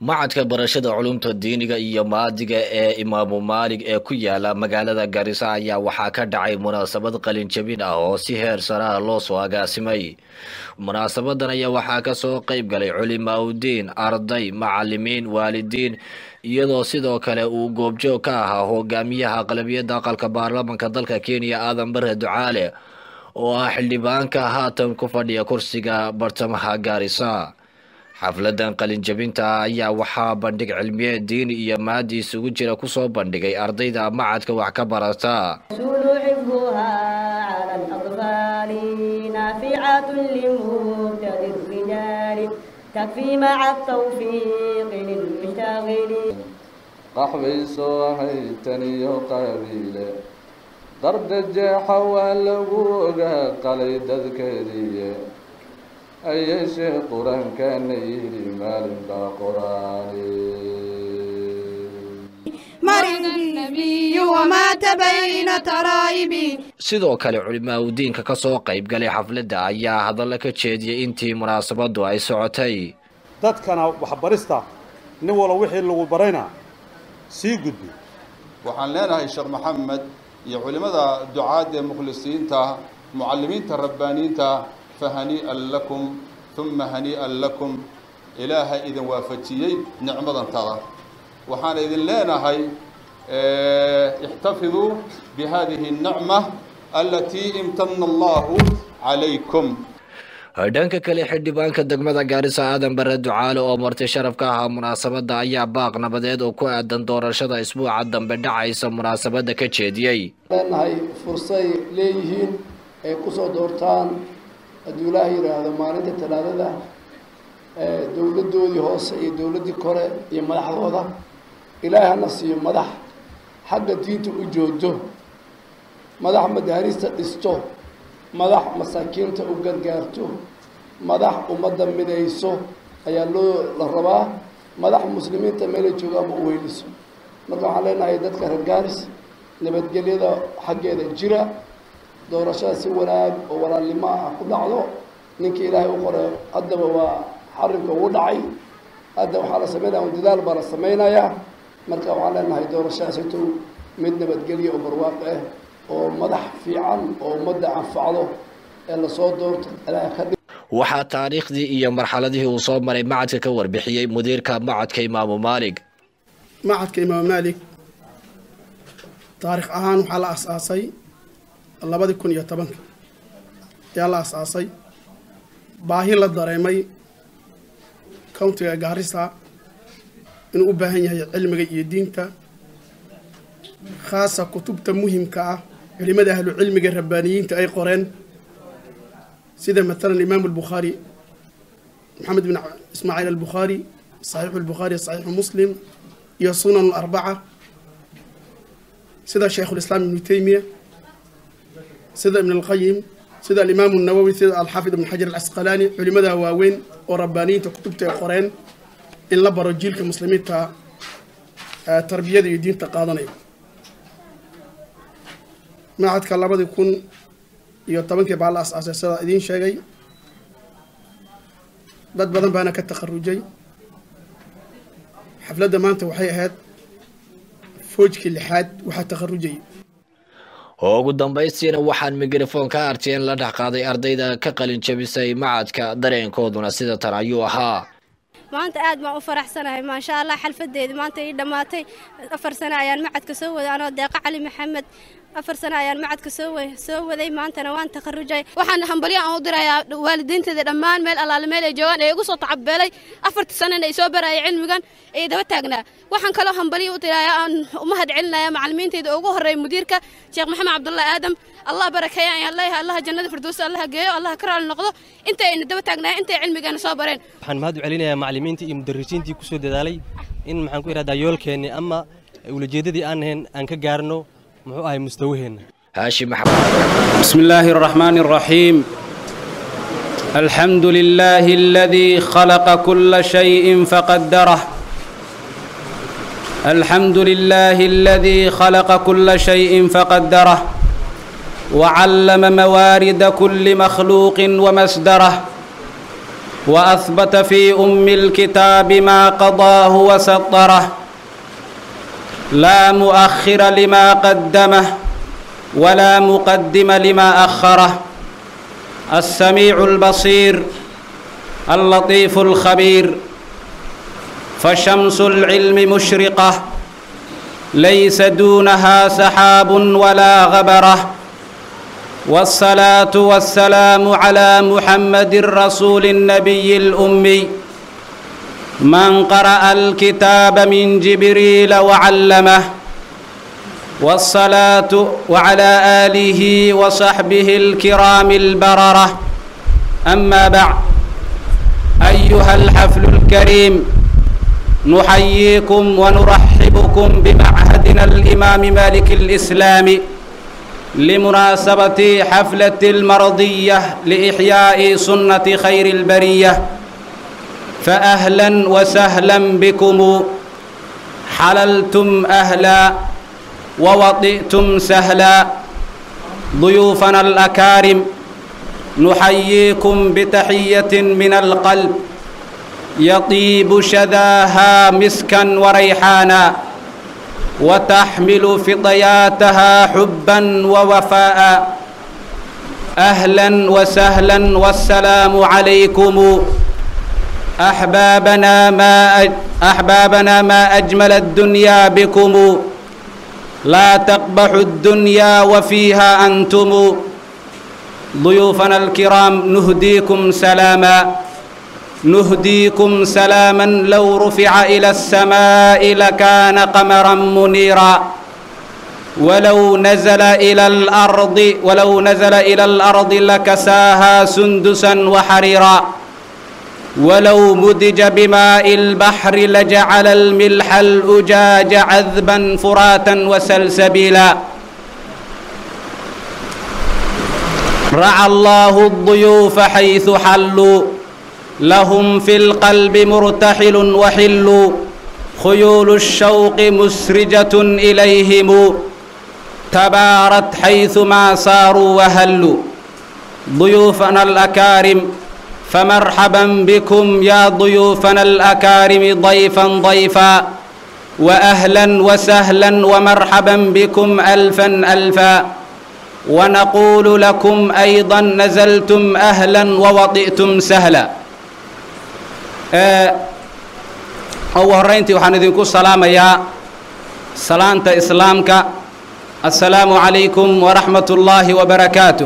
macadka barashada culumta diiniga iyo maadiga ee Imaamu Maalig ee ku yaala magaalada Garissa ayaa waxaa ka dhacay munaasabad qalin jabin ah oo si heer sare ah loo soo agaasimay. Munaasabadan ayaa waxaa ka soo qayb galay culimaaddin, arday, macallimiin, waalidiin iyadoo sidoo kale uu goobjoog ka ahaa hogaamiyaha qalabiyada aqalka baarlamaanka dalka Kenya Aadan Barre Ducaale oo ah xildhibaanka haatan ku fadhiya kursiga bartamaha Garissa. xafladan qalin jabinta ayaa waxaa bandhig cilmiyeed diini iyo maadi isugu jira ku soo bandhigay ardayda macadka wax ka barata. أي شيء قرآن كان يلي مال قرآني مرض النبي ومات بين ترائبي. sidoo kale culimaaddinka ka soo qayb galay xafladda ayaa hadallo ka jeediyay intii munaasabadu ay socotay. dadkana wax barista nin wala wixii lagu barayna sii gudbi waxaan leenahay Sheekh Maxamed iyo culimada ducaada mukhlisiinta muallimiinta rabbaaniinta فهنيئا لكم ثم هنيئا لكم إله إذن وافتيي نعمة ترى وحان إذن لنا هاي احتفظوا بهذه النعمة التي امتن الله عليكم. dhanka kale xildhibaanka degmada Garissa Aadan Barre Ducaale oo marti sharaf ka ahaa munaasabada ayaa baaq nabadeed oo ku aadan doorashada isbuuca dambe dhacaysa munaasabada ka jeediyay. leenahay fursad leeyihiin ay ku soo doortaan haddii Ilaahay yiraahdo maalinta talaadada dawladoodii hoose iyo dawladii kore iyo madaxdooda Ilaahana siiyo madax xagga diinta u joodo, madax madaarista dhisto, madax masaakiinta u gargaarto, madax ummadda midayso ayaa la rabaa, madax muslimiinta meel joogaan u weyliso. marka waxaan leenahay dadka reer Garissa nabadgelyada xaggeeda jira doorashada si wanaag oo walaalnimo ah ku dhacdo. ninkii Ilaahay u qoray haddaba waa xarimka uu dhacay, hadda waxaa la sameeyaa dadaal baa la sameeyaa. marka waxaan leenahay doorashadaas intuu mid nabadgelyo oo barwaaqo ah oo madax fiican oo ummadda anfacdo ee la soo doorto Ilaahay ka dhig. waxaa taariikhdii iyo marxaladihii uu soo maray macadka ka warbixiyay mudiirka macadka Imaamu Maalig. macadka Imaamu Maalig taariikh ahaan waxaa la aasaasay 2010 yaa la aasaasay baahi la dareemay countiga Garissa inuu u baahan yahay cilmiga iyo diinta khaasa kutubta muhiimka ah culimada ahlu cilmiga rabbaaniyiinta ay qoreen sida مثلا الإمام البخاري محمد بن إسماعيل البخاري صحيح البخاري صحيح مسلم يا سنن الأربعة سيدا شيخ الإسلام ابن تيمية سيدا ابن القيم سيدا الإمام النووي سيدا الحافظ ابن حجر العسقلاني علماء واوين وربانيين كتبت القرآن إن لبروا جيل كمسلمين تربية الدين تقاضني ما عاد كلامه يكون يطبق على أساس الدين شيء dad badan baana ka takharujay xafladda maanta waxay ahayd foojkii lixaad waxa takharujay. ugu dambaystiina waxaan mikrofoonka RTN la dhex qaaday ardayda ka qalin jabisay macadka dareenkooduna sida tan ayuu ahaa. maanta aad baan u faraxsanahay ma sha Allah xalfadeedii maanta ay dhamaatay 4 sano ayaan macadka soo waday anoo Deeqa Cali Maxamed 4 sano ayaan macadka soo waday maantana waan takharujay. waxaan hambaliyo aan u dirayaa waalidiinteeda dhammaan meel alaal meel ay joogan ee igu soo tacabbeelay 4 sano ay soo baray cilmigan ee daba taagnaa. waxaan kale hambaliyo u dirayaa aan u mahad celinayaa macallimiinteeda ugu horeeyay mudiirka Sheekh Maxamed Cabdulla Aadam الله بركة الله جنة الفردوس الله جاي الله كرال النقضة أنت إن دبت تجنا أنت علمك أنا صابرين. حن مهدو علينا يا معلمينتي مدرسينتي كسود دالي إن محن كوير هذا يول كأني أما ولجددي أنهن أنك جارنو محو هاي مستوهن. هاشم محمد. بسم الله الرحمن الرحيم. الحمد لله الذي خلق كل شيء فقدره. الحمد لله الذي خلق كل شيء فقدره. وعلم موارد كل مخلوق ومصدره وأثبت في أم الكتاب ما قضاه وسطره لا مؤخر لما قدمه ولا مقدم لما أخره السميع البصير اللطيف الخبير فشمس العلم مشرقة ليس دونها سحاب ولا غبرة والصلاة والسلام على محمد رسول النبي الأمي من قرأ الكتاب من جبريل وعلمه والصلاة وعلى آله وصحبه الكرام البررة أما بعد أيها الحفل الكريم نحييكم ونرحبكم بمعهدنا الإمام مالك الإسلام لمناسبة حفلة المرضية لإحياء سنة خير البرية فأهلا وسهلا بكم حللتم أهلا ووطئتم سهلا ضيوفنا الأكارم نحييكم بتحية من القلب يطيب شذاها مسكا وريحانا وتحمل فطياتها حبا ووفاء أهلا وسهلا والسلام عليكم أحبابنا ما أجمل الدنيا بكم لا تقبح الدنيا وفيها أنتم ضيوفنا الكرام نهديكم سلاما لو رفع إلى السماء لكان قمرا منيرا ولو نزل إلى الأرض لكساها سندسا وحريرا ولو مدج بماء البحر لجعل الملح الأجاج عذبا فراتا وسلسبيلا رعى الله الضيوف حيث حلوا لهم في القلب مرتحل وحل خيول الشوق مسرجة إليهم تبارت حيثما صاروا وهلوا ضيوفنا الأكارم فمرحبا بكم يا ضيوفنا الأكارم ضيفا وأهلا وسهلا ومرحبا بكم ألفا ونقول لكم أيضا نزلتم أهلا ووطئتم سهلا أو هرينتي وحان إذنكو السلام يا سلامة إسلامك السلام عليكم ورحمة الله وبركاته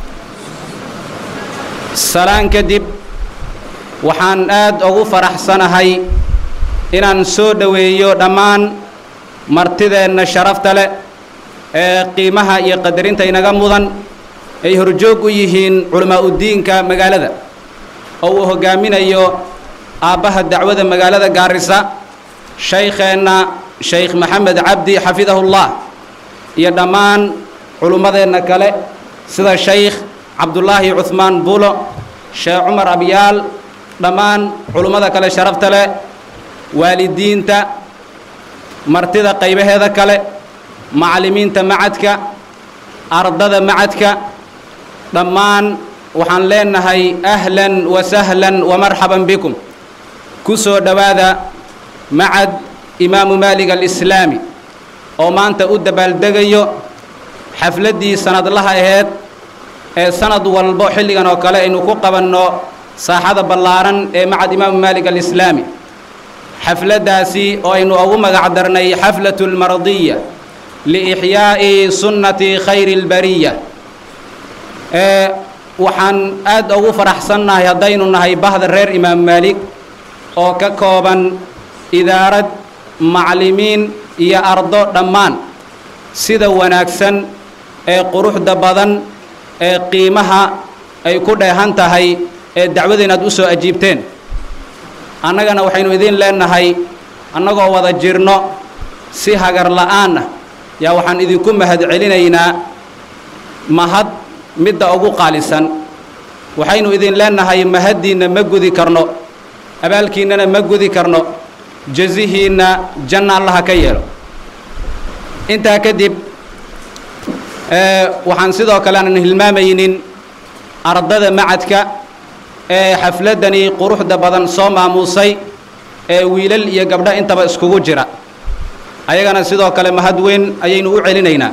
سلام كدب waxaan aad ugu faraxsanahay inaan soo dhaweeyo dhammaan martideenna sharafta leh ee qiimaha iyo qadarinta inaga mudan ay horjoog u yihiin culamaa u diinka magaalada oo uu hogaaminayo aabbaha dacwada magaalada Gaarisa shaykheenna Sheikh Maxamed Cabdi xafidahullah iyo dhammaan culumadeenna kale sida Sheikh Cabdullaahi Uthmaan Bulo Sheikh Umar Abiyaal dhammaan culimada kale sharafta leh waalidiinta martida qaybaheeda kale macallimiinta macadka ardada macadka dhammaan waxaan leenahay ahlan wa sahlan wa marhaban bikum kusoo dhawaada macad imaamu Maalik al-Islaami oo maanta u dabaaldegayo xafladii sanadlaha ahayd ee sanad walba xilligan oo kale aynu ku qabanno saaxada ballaaran ee macad imaamu Maalik al-Islaami xafladaasi oo aynu ugu magac darnay xaflatul mardiya liixyaa'i sunnati khayril bariya waxaan aad ugu faraxsannahay haddaynu nahay bahda reer imaam Maalik oo ka kooban idaarad macallimiin iyo ardo dhammaan sida wanaagsan ee quruxda badan ee qiimaha ay ku dheehan tahay ee dacwada inaad u soo ajiibteen annagana waxaynu idin leenahay annagoo wada jirno si hagar la'aan ah yaa waxaan idinku mahad celinaynaa mahad midda ugu qaalisan waxaynu idin leenahay mahadiinna ma gudi karno abaalkiinnana ma gudi karno jazihiinna janna allaha ka yeelo intaa kadib waxaan sidoo kale aanan hilmaamaynin ardada macadka xafladani quruxda badan soo maamuusay wiilal iyo gabdho intaba iskugu jira ayagana sidoo kale mahad weyn ayaynu u celinaynaa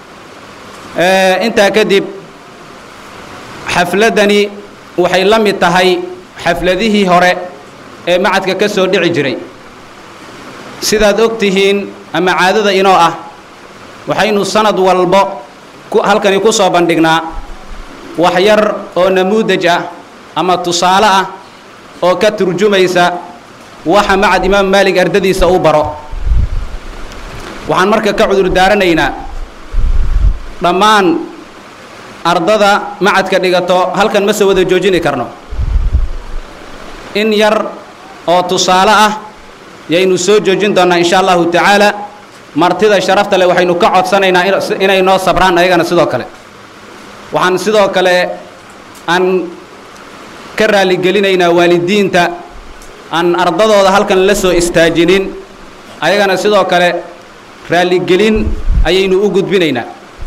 intaa kadib xafladani waxay la mid tahay xafladihii hore ee macadka ka soo dhici jiray sidaad og tihiin ama caadada inoo ah waxaynu sanad walbo halkani ku soo bandhignaa wax yar oo namuudaj ah ama tusaale ah oo ka turjumaysa waxa macad imaam maalig ardadiisa uu baro waxaan marka ka cudur daaranaynaa dhammaan ardada macadka dhigato halkan ma soo wada joojini karno in yar oo tusaale ah yaynu soo joojin doonaa insha allahu tacaala martida sharafta leh waxaynu ka codsanaynaa inay noo sabraan ayagana sidoo kale waxaan sidoo kale aan ka raaligelinaynaa waalidiinta aan ardadooda halkan la soo istaajinin ayagana sidoo kale raaligelin ayaynu u gudbinaynaa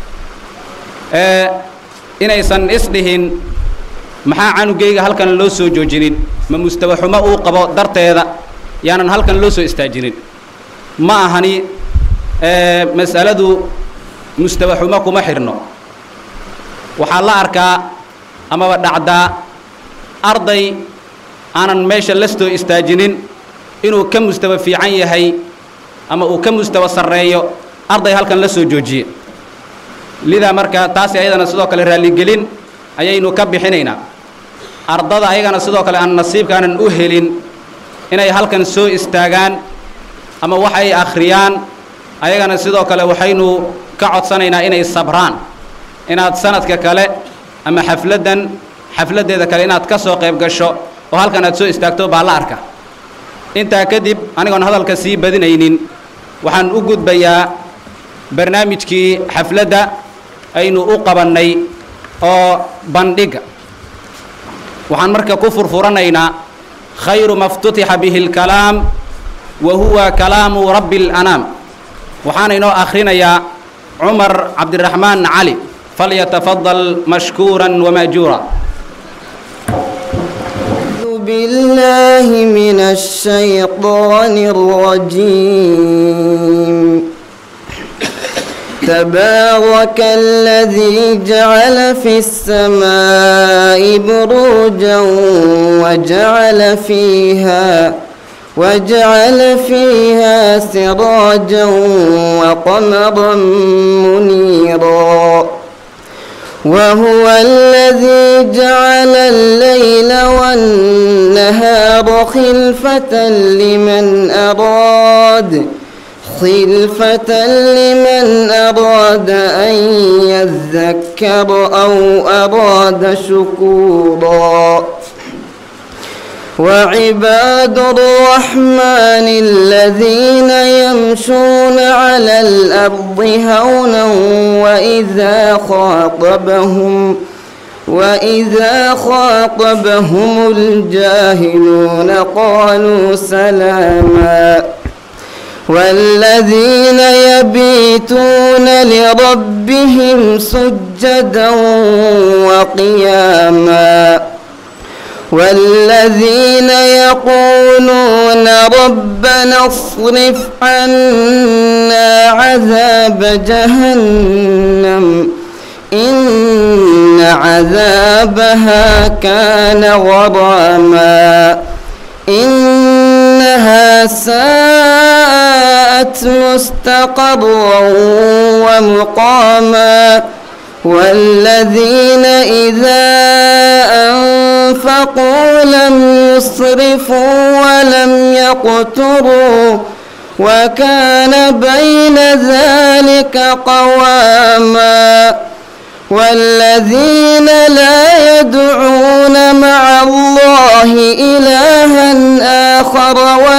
inaysan isdhihin maxaa canugayga halkan loo soo joojinin ma mustawa xumo uu qabo darteeda yaanan halkan loo soo istaajinin ma ahani mas'aladu mustawa xumo kuma xirno waxaa la arkaa amaba dhacdaa arday aanan meesha la soo istaajinin inuu ka mustawa fiican yahay ama uu ka mustawa sarreeyo arday halkan la soo joojiye lidaa marka taasi ayadana sidoo kale raaligelin ayaynu ka bixinaynaa ardada ayagana sidoo kale aan nasiibkaanan u helin inay halkan soo istaagaan ama wax ay akhriyaan ayagana sidoo kale waxaynu ka codsanaynaa inay sabraan inaad sanadka kale ama xafladdeeda kale inaad ka soo qayb gasho oo halkan aad soo istaagto baa la arka intaa kadib anigoon hadalka sii badinaynin waxaan u gudbayaa barnaamijkii xafladda aynu u qabannay oo bandhiga waxaan marka ku furfuranaynaa khayru maftutixa bihi اlkalaam wa huwa kalaamu rabbi اlanaam waxaana inoo akhrinayaa cumar cabdiraxmaan cali falyatafadal mashkuuran wamaajuura بالله من الشيطان الرجيم تبارك الذي جعل في السماء بروجا وجعل فيها سراجا وقمرا منيرا وهو الذي جعل الليل والنهار خلفة لمن أراد أن يذكر أو أراد شكورا وعباد الرحمن الذين يمشون على الأرض هونا وإذا خاطبهم الجاهلون قالوا سلاما والذين يبيتون لربهم سجدا وقياما والذين يقولون ربنا اصرف عنا عذاب جهنم إن عذابها كان غراما إنها ساءت مستقرا ومقاما والذين إذا أنفقوا لم يسرفوا ولم يقتروا وكان بين ذلك قواما والذين لا يدعون مع الله إلها آخر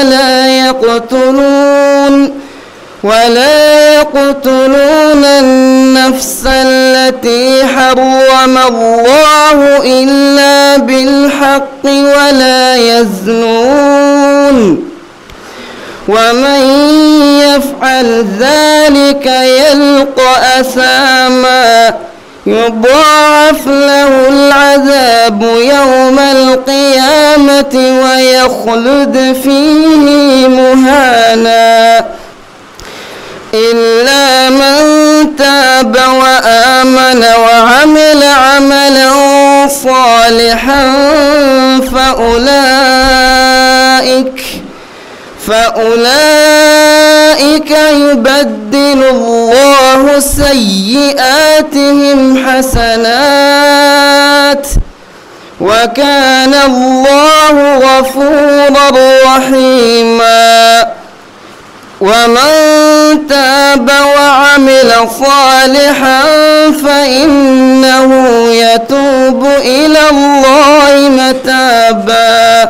ولا يقتلون النفس التي حرم الله إلا بالحق ولا يزنون ومن يفعل ذلك يلقى أثاما يضاعف له العذاب يوم القيامة ويخلد فيه مهانا إلا من تاب وآمن وعمل عملا صالحا فأولئك يبدل الله سيئاتهم حسنات وكان الله غفورا رحيما ومن تاب وعمل صالحا فإنه يتوب إلى الله متابا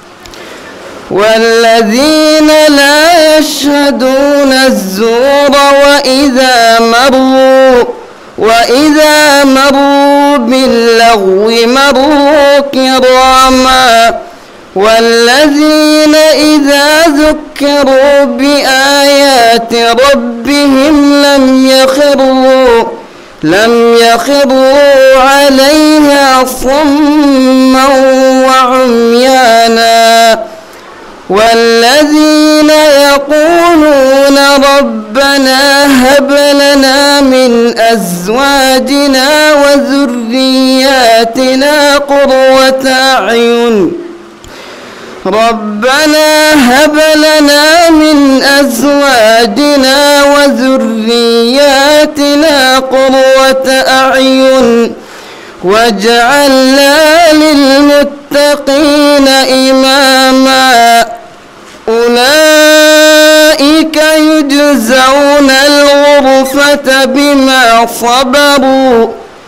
والذين لا يشهدون الزور وإذا مروا باللغو مروا كراما والذين إذا ذكروا بآيات ربهم لم يخروا عليها صما وعميانا والذين يقولون ربنا هب لنا من أزواجنا وذرياتنا قرة أعين ربنا هب لنا من أزواجنا وذرياتنا قرة أعين واجعلنا للمتقين إماما أولئك يجزون الغرفة بما صبروا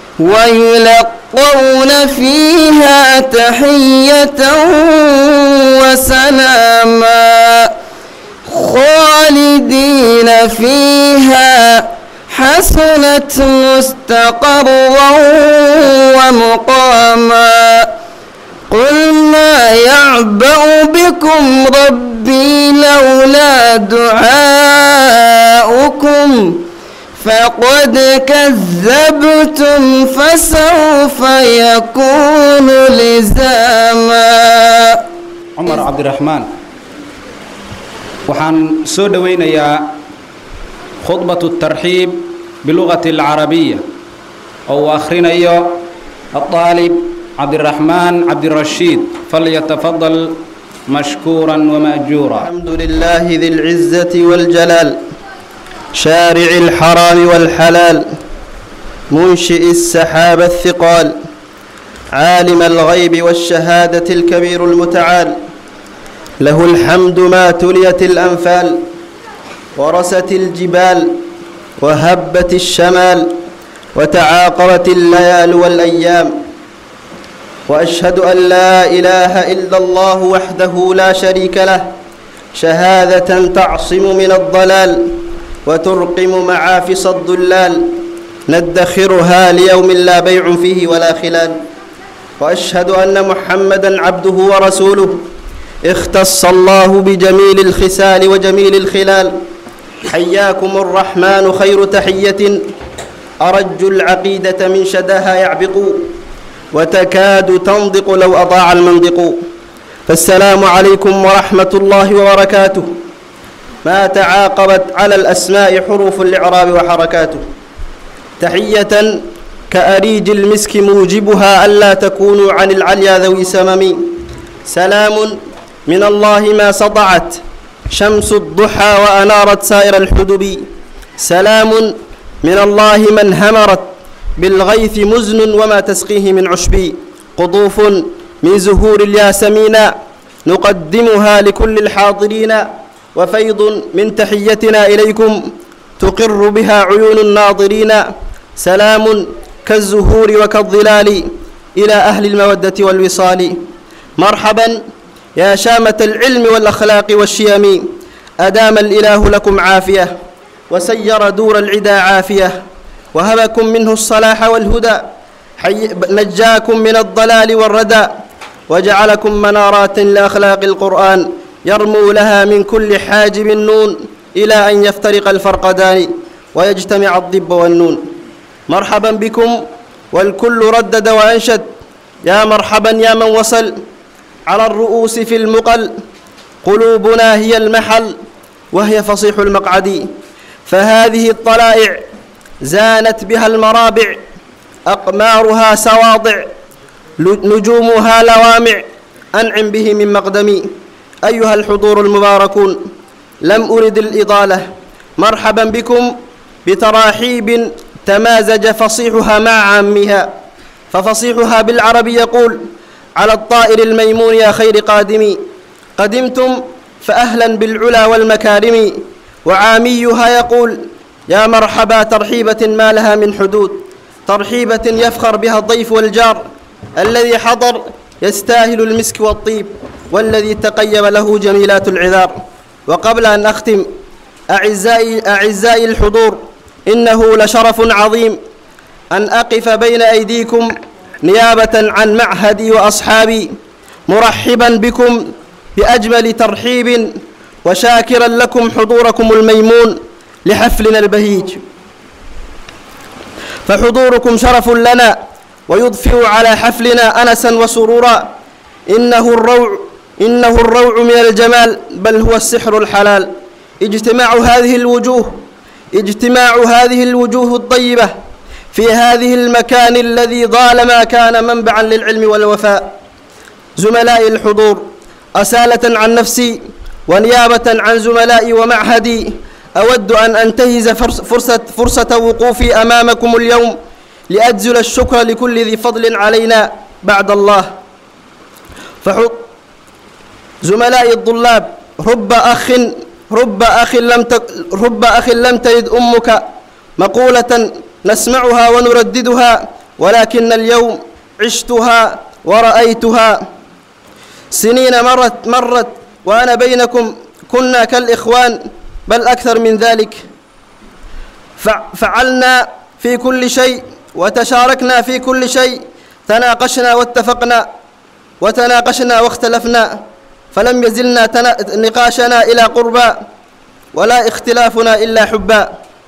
ويلقون فيها تحية وسلاما خالدين فيها حسنت مستقرا ومقاما قل ما يعبأ بكم ربي لولا دعاؤكم فقد كذبتم فسوف يكون لزاما عمر عبد الرحمن وحن سودوين يا خطبة الترحيب باللغة العربية أو آخرين يا الطالب عبد الرحمن عبد الرشيد فليتفضل مشكورا ومأجورا. الحمد لله ذي العزة والجلال شارع الحرام والحلال منشئ السحاب الثقال عالم الغيب والشهادة الكبير المتعال له الحمد ما تليت الأنفال ورست الجبال وهبت الشمال وتعاقبت الليال والأيام وأشهد أن لا إله إلا الله وحده لا شريك له شهادة تعصم من الضلال وترقم معافس الضلال ندخرها ليوم لا بيع فيه ولا خلال وأشهد أن محمدًا عبده ورسوله اختص الله بجميل الخسال وجميل الخلال حياكم الرحمن خير تحية أرج العقيدة من شداها يعبق وتكاد تنطق لو أضاع المنطق فالسلام عليكم ورحمة الله وبركاته ما تعاقبت على الأسماء حروف الإعراب وحركاته تحية كأريج المسك موجبها ألا تكونوا عن العليا ذوي سمم سلام من الله ما سطعت شمس الضحى وأنارت سائر الحدب سلام من الله من همرت بالغيث مزن وما تسقيه من عشب قطوف من زهور الياسمين نقدمها لكل الحاضرين وفيض من تحيتنا إليكم تقر بها عيون الناظرين سلام كالزهور وكالظلال إلى أهل المودة والوصال مرحبا يا شامة العلم والأخلاق والشيم أدام الإله لكم عافية وسير دور العدا عافية وهبكم منه الصلاح والهدى نجاكم من الضلال والردى وجعلكم منارات لأخلاق القرآن يرمو لها من كل حاجب النون إلى أن يفترق الفرقدان ويجتمع الضب والنون مرحبا بكم، والكل ردد وأنشد يا مرحبا يا من وصل على الرؤوس في المقل، قلوبنا هي المحل وهي فصيح المقعد، فهذه الطلائع زانت بها المرابع، أقمارها سواضع نجومها لوامع، أنعم به من مقدمي. أيها الحضور المباركون، لم أرد الإطالة، مرحبا بكم بتراحيب تمازج فصيحها مع عامها، ففصيحها بالعربي يقول على الطائر الميمون يا خير قادمي، قدمتم فأهلا بالعلا والمكارم، وعاميها يقول يا مرحبا ترحيبة ما لها من حدود، ترحيبة يفخر بها الضيف والجار، الذي حضر يستاهل المسك والطيب، والذي تقيم له جميلات العذار. وقبل أن أختم أعزائي الحضور، إنه لشرف عظيم أن أقف بين أيديكم نيابة عن معهدي وأصحابي، مرحبا بكم بأجمل ترحيب، وشاكرا لكم حضوركم الميمون لحفلنا البهيج، فحضوركم شرف لنا ويضفئ على حفلنا أنسا وسرورا. إنه الروع من الجمال، بل هو السحر الحلال. اجتماع هذه الوجوه الطيبة في هذه المكان الذي طالما كان منبعا للعلم والوفاء. زملائي الحضور، أسالة عن نفسي ونيابة عن زملائي ومعهدي، أود أن أنتهز فرصة وقوفي أمامكم اليوم لأجزل الشكر لكل ذي فضل علينا بعد الله. زملائي الطلاب، رب أخ لم تلد أمك، مقولة نسمعها ونرددها، ولكن اليوم عشتها ورأيتها. سنين مرت وأنا بينكم كنا كالإخوان، بل أكثر من ذلك. فعلنا في كل شيء وتشاركنا في كل شيء، تناقشنا واتفقنا وتناقشنا واختلفنا، فلم يزلنا نقاشنا إلى قربا، ولا اختلافنا إلا حبا.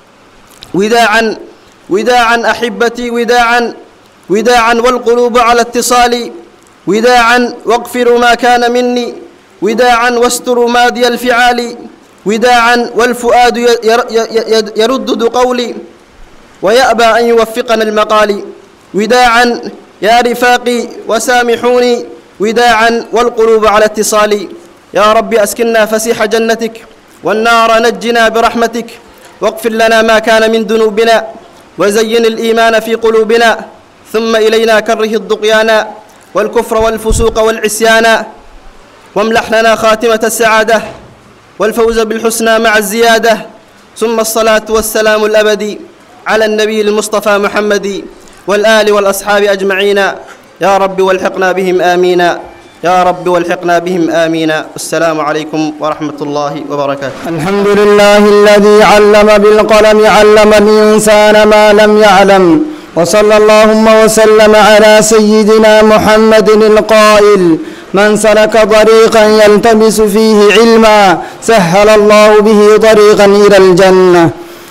وداعا أحبتي، وداعا والقلوب على اتصال، وداعا واغفروا ما كان مني، وداعا واستروا ماضي الفعال، وداعا والفؤاد يردد قولي ويأبى أن يوفقنا المقال، وداعا يا رفاقي وسامحوني، وداعا والقلوب على اتصال. يا رب أسكننا فسيح جنتك، والنار نجنا برحمتك، واغفر لنا ما كان من ذنوبنا، وزين الإيمان في قلوبنا، ثم إلينا كره الطغيان والكفر والفسوق والعصيان، واملح لنا خاتمة السعادة والفوز بالحسنى مع الزيادة. ثم الصلاة والسلام الأبدي على النبي المصطفى محمد والآل والأصحاب أجمعين. يا رب والحقنا بهم آمين، يا رب والحقنا بهم آمين. السلام عليكم ورحمة الله وبركاته. الحمد لله الذي علم بالقلم، علم الإنسان ما لم يعلم، وصلى اللهم وسلم على سيدنا محمد القائل: من سلك طريقا يلتمس فيه علما سهل الله به طريقا إلى الجنة.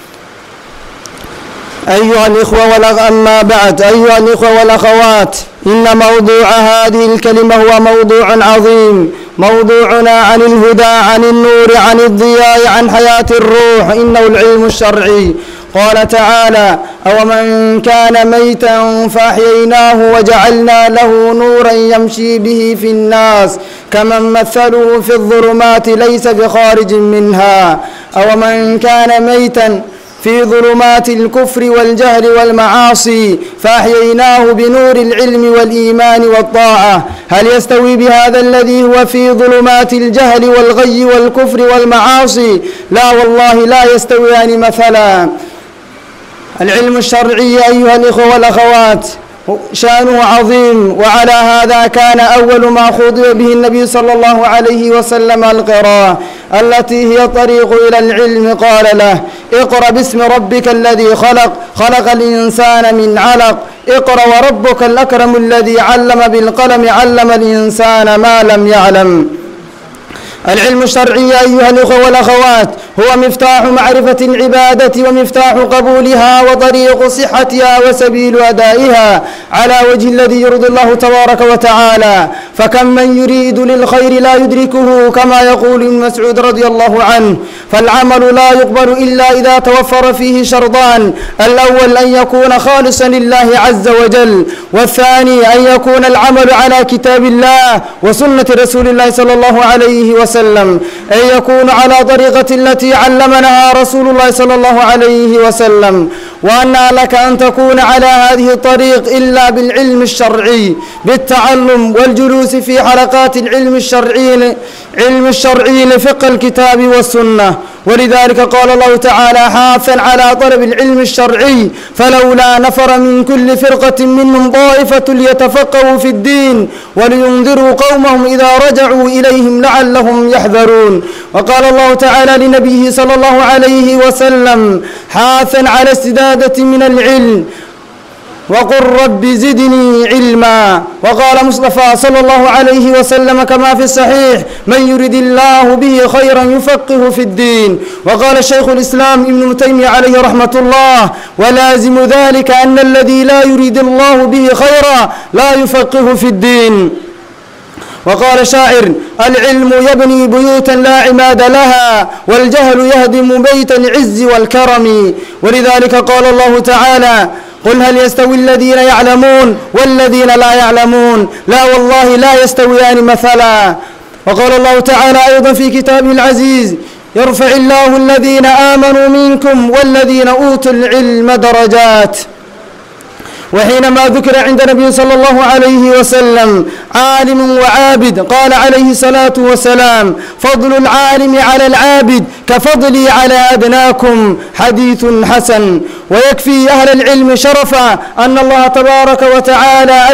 أيها الإخوة أما بعد، أيها الإخوة والأخوات، إن موضوع هذه الكلمة هو موضوع عظيم، موضوعنا عن الهدى، عن النور، عن الضياء، عن حياة الروح، إنه العلم الشرعي. قال تعالى: أومن كان ميتا فأحييناه وجعلنا له نورا يمشي به في الناس كمن مثله في الظلمات ليس بخارج منها. أومن كان ميتا في ظلمات الكفر والجهل والمعاصي فأحييناه بنور العلم والإيمان والطاعة، هل يستوي بهذا الذي هو في ظلمات الجهل والغي والكفر والمعاصي؟ لا والله، لا يستويان مثلا. العلم الشرعي أيها الإخوة والأخوات شأنه عظيم، وعلى هذا كان أول ما خُطب به النبي صلى الله عليه وسلم القراءة التي هي طريق إلى العلم. قال له: اقرأ باسم ربك الذي خلق، خلق الإنسان من علق، اقرأ وربك الأكرم الذي علم بالقلم، علم الإنسان ما لم يعلم. العلم الشرعي أيها الأخوة والأخوات هو مفتاح معرفة العبادة ومفتاح قبولها وطريق صحتها وسبيل أدائها على وجه الذي يرضي الله تبارك وتعالى. فكم من يريد للخير لا يدركه كما يقول ابن مسعود رضي الله عنه. فالعمل لا يقبل إلا إذا توفر فيه شرطان: الأول أن يكون خالصا لله عز وجل، والثاني أن يكون العمل على كتاب الله وسنة رسول الله صلى الله عليه وسلم، أن يكون على طريقة التي علمنا رسول الله صلى الله عليه وسلم. وأن لك أن تكون على هذه الطريق إلا بالعلم الشرعي، بالتعلم والجلوس في حلقات العلم الشرعي لفقه الكتاب والسنة. ولذلك قال الله تعالى حاثا على طلب العلم الشرعي: فلولا نفر من كل فرقة منهم طائفة ليتفقهوا في الدين ولينذروا قومهم إذا رجعوا إليهم لعلهم يحذرون. وقال الله تعالى لنبيه صلى الله عليه وسلم حاثا على استزادة من العلم: وقل رب زدني علما. وقال مصطفى صلى الله عليه وسلم كما في الصحيح: من يرد الله به خيرا يفقه في الدين. وقال شيخ الإسلام ابن تيمية عليه رحمة الله: ولازم ذلك أن الذي لا يريد الله به خيرا لا يفقه في الدين. وقال شاعر: العلم يبني بيوتا لا عماد لها، والجهل يهدم بيت العز والكرم. ولذلك قال الله تعالى: قل هل يستوي الذين يعلمون والذين لا يعلمون؟ لا والله لا يستويان مثلا. وقال الله تعالى أيضا في كتابه العزيز: يرفع الله الذين آمنوا منكم والذين أوتوا العلم درجات. وحينما ذكر عند النبي صلى الله عليه وسلم عالم وعابد قال عليه الصلاة والسلام: فضل العالم على العابد كفضلي على أدناكم، حديث حسن. ويكفي أهل العلم شرفا أن الله تبارك وتعالى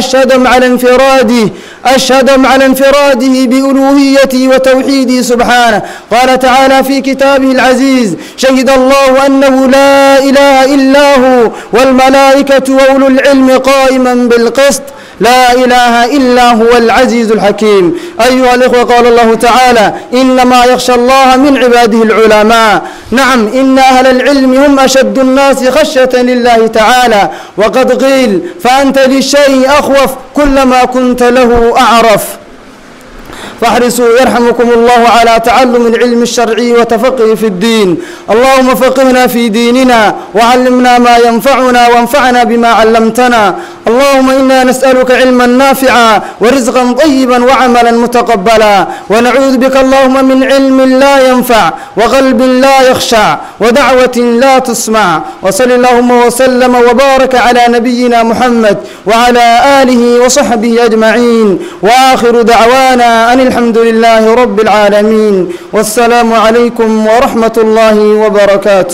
أشهدهم على انفراده بألوهيته وتوحيده سبحانه. قال تعالى في كتابه العزيز: شهد الله أنه لا إله إلا هو والملائكة وأولو العلم قائما بالقسط لا إله إلا هو العزيز الحكيم. أيها الإخوة، قال الله تعالى: إنما يخشى الله من عباده العلماء. نعم، إن أهل العلم هم أشد الناس خشية لله تعالى. وقد قيل: فأنت للشيء أخوف كلما كنت له أعرف. فاحرصوا يرحمكم الله على تعلم العلم الشرعي وتفقه في الدين. اللهم فقهنا في ديننا وعلمنا ما ينفعنا وانفعنا بما علمتنا. اللهم إنا نسألك علما نافعا ورزقا طيبا وعملا متقبلا، ونعوذ بك اللهم من علم لا ينفع وقلب لا يخشع ودعوة لا تسمع. وصل اللهم وسلم وبارك على نبينا محمد وعلى آله وصحبه أجمعين، وآخر دعوانا أن الحمد لله رب العالمين، والسلام عليكم ورحمة الله وبركاته.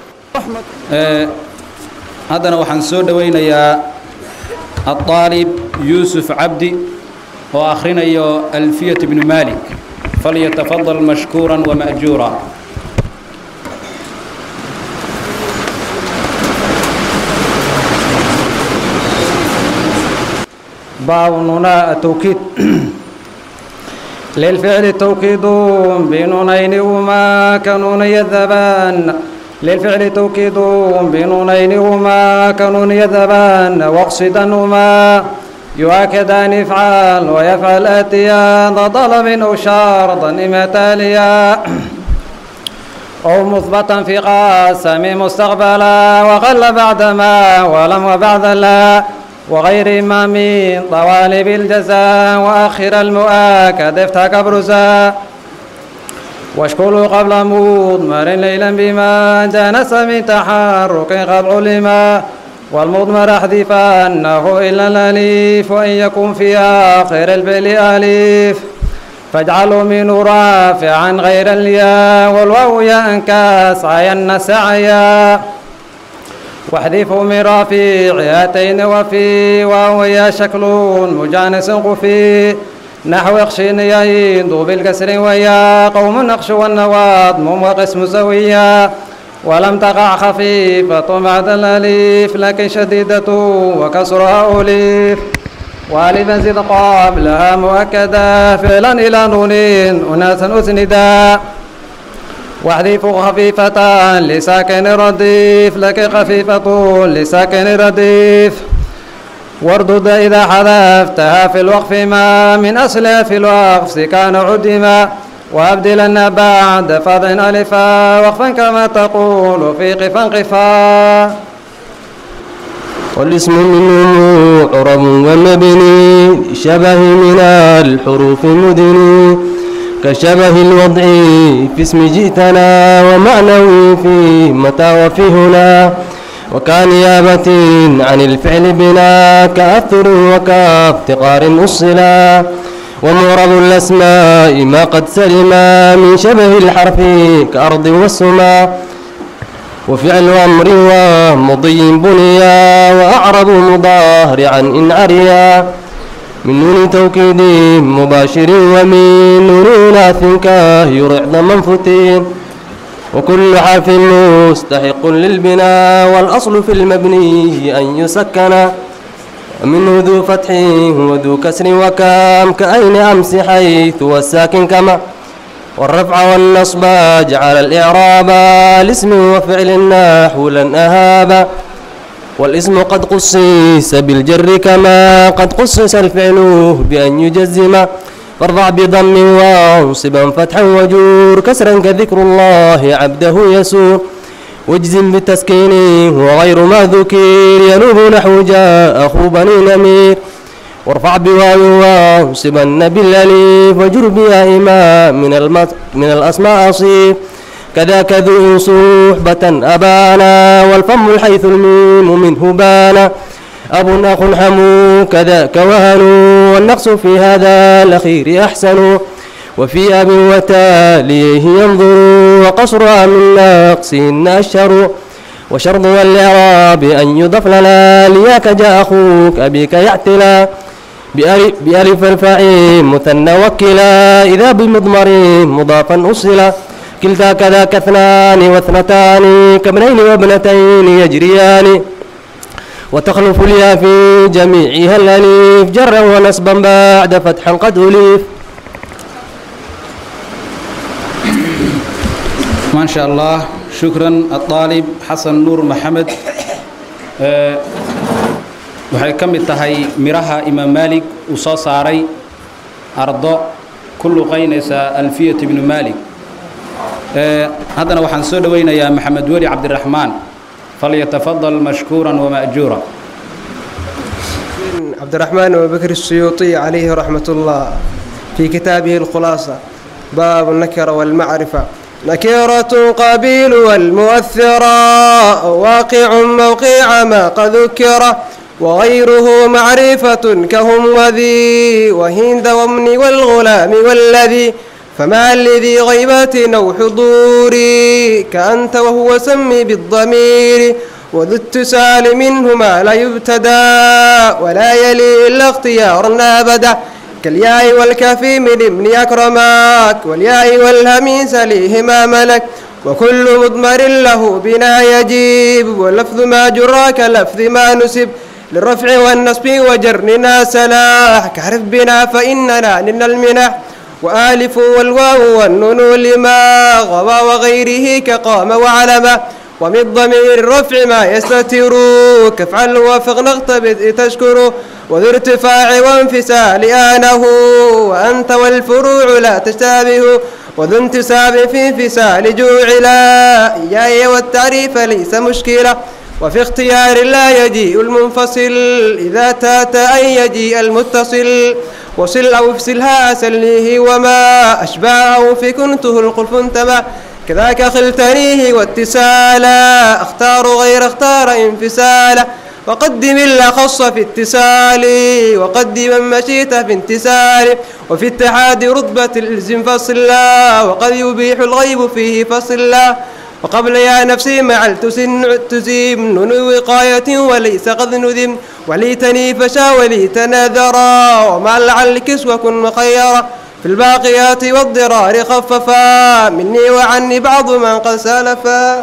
هذا وحن سود وينيا الطالب يوسف عبدي وآخرنا ألفية بن مالك، فليتفضل مشكورا ومأجورا. باوننا التوكيد للفعل توكيد بنونين وما كانون يذهبان، للفعل توكيد بنونين وما كانون يذهبان، واقصدا وما يؤكدان افعال ويفعل اتيا ذا طلب او شرطا اما تاليا او مثبتا في قاسم مستقبلا وقل بعدما ولم وبعد لا، وغير ما من طوالب الجزاء وآخر المؤكد افتك برزا، واشكل قبل مضمر ليلا بما جانس من تحرك قد علما، والمضمر احذفانه إلا الأليف، وإن يكن في آخر الفعل أليف فاجعلوا منه رافعا غير الياء، والواو ياء كاسعين سعيا، واحذفوا من رافعتين وفي وهي شكل مجانس قفي، نحو اخشين يعيد بالكسر ويا قوم نقش والنواضم وقسم سويا، ولم تقع خفيفة بعد الأليف لكن شديدة وكسرها أليف، والفا زد قبلها مؤكدا فعلا إلى نون أناسا أسندا، واحذف خفيفة لساكن رديف لك خفيفة لساكن رديف واردد إذا حذفتها في الوقف ما من أصلها في الوقف كان عدما وأبدلن بعد فض ألفا وقفا كما تقول في قفا قفا والاسم منه عرب ومبني شبه من الحروف المدني كشبه الوضع في اسم جئتنا ومعنوي في متى وفي هنا وكنيابة عن الفعل بنا كأثر وكافتقار أصلا ومعرب الأسماء ما قد سلما من شبه الحرف كأرض والسما وفعل أمر ومضي بنيا وأعرب مضارعا إن عريا من نون توكيد مباشر ومن نون ناث كهير ضمن فتين وكل حرف مستحق للبناء والأصل في المبني أن يسكن ومنه ذو فتح وذو كسر وكام كأين أمس حيث والساكن كما والرفع والنصب جعل الإعراب الاسم وفعل النحو لن أهاب والاسم قد قصص بالجر كما قد قصص الفعل بأن يجزم فارفع بضم وانصبا فتحا وجور كسرا كذكر الله عبده يسور واجزم بالتسكين وغير ما ذكر ينوب نحو جاء أخو بني نمير وارفع بواو وانصبا بالالف وجر بها إمام من الأسماء أصيب كذاك ذو صحبة أبانا والفم الحيث الميم منه بانا أب أخ حمو كذاك وهن والنقص في هذا الأخير أحسن وفي أب وتاليه ينظر وقصرها من نقصهن أشهر وشرط والإعراب أن يضاف لنا لياك جاء أخوك أبيك يعتلا بألف الفاعل مثنى وكلا إذا بمضمر مضافا أصلا كلتا كذاك اثنان واثنتان كابنين وابنتين يجريان وتخلف الياء في جميعها الأليف جرا ونسبا بعد فتحا قد أليف. ما شاء الله شكرا الطالب حسن نور محمد. waxay ka mid tahay miraha imaam maalik uu soo saaray ardo ku luqaynaysa alfiyat ibnu maalik. haddana waxaan soo dhawaynayaa maxamed weli cabdiraxmaan falyatafadal mashkuuran wama'juura. عبد الرحمن وبكر السيوطي عليه رحمة الله في كتابه الخلاصة باب النكرة والمعرفة. نكرة قبيل والمؤثرة واقع موقع ما قد ذكر وغيره معرفة كهم وذي وهند ومن والغلام والذي فما الذي غيبات أو حضوري كأنت وهو سمي بالضمير وذو التسال منهما لا يبتدى ولا يلي إلا اختيارا أبدا كالياء والكافي من ابن أكرماك والياء والهمين سليهما ملك وكل مضمر له بنا يجيب واللفظ ما جراك لفظ ما نسب للرفع والنصب وجرننا سلاح كحرف بنا فإننا لنا المنح وآلف والواو والنون لما غوى وغيره كقام وعلما ومن ضمير الرفع ما يستتر كفعل وفق نغتبط تشكر وذو ارتفاع وانفسال آنه وأنت والفروع لا تشتابه وذو انتساب في انفسال جوعلا إياي والتعريف ليس مشكلة وفي اختيار لا يجيء المنفصل إذا تات أن يجيء المتصل وصل أو افصلها سليه وما أشباهه في كنته الخلف انتبه كذاك خلتنيه واتسالا اختار غير اختار انفسالا وقدم الأخص في اتصال وقدم من مشيت في انتسال وفي اتحاد رتبة الإلزم فصلا وقد يبيح الغيب فيه فصلا وقبل يا نفسي مع التزيم نون وقاية وليس قد نذم وليتني فشا وليتناذرا ومع لعل كسوة كن مخيرا في الباقيات والضرار خففا مني وعني بعض من قد سالفا.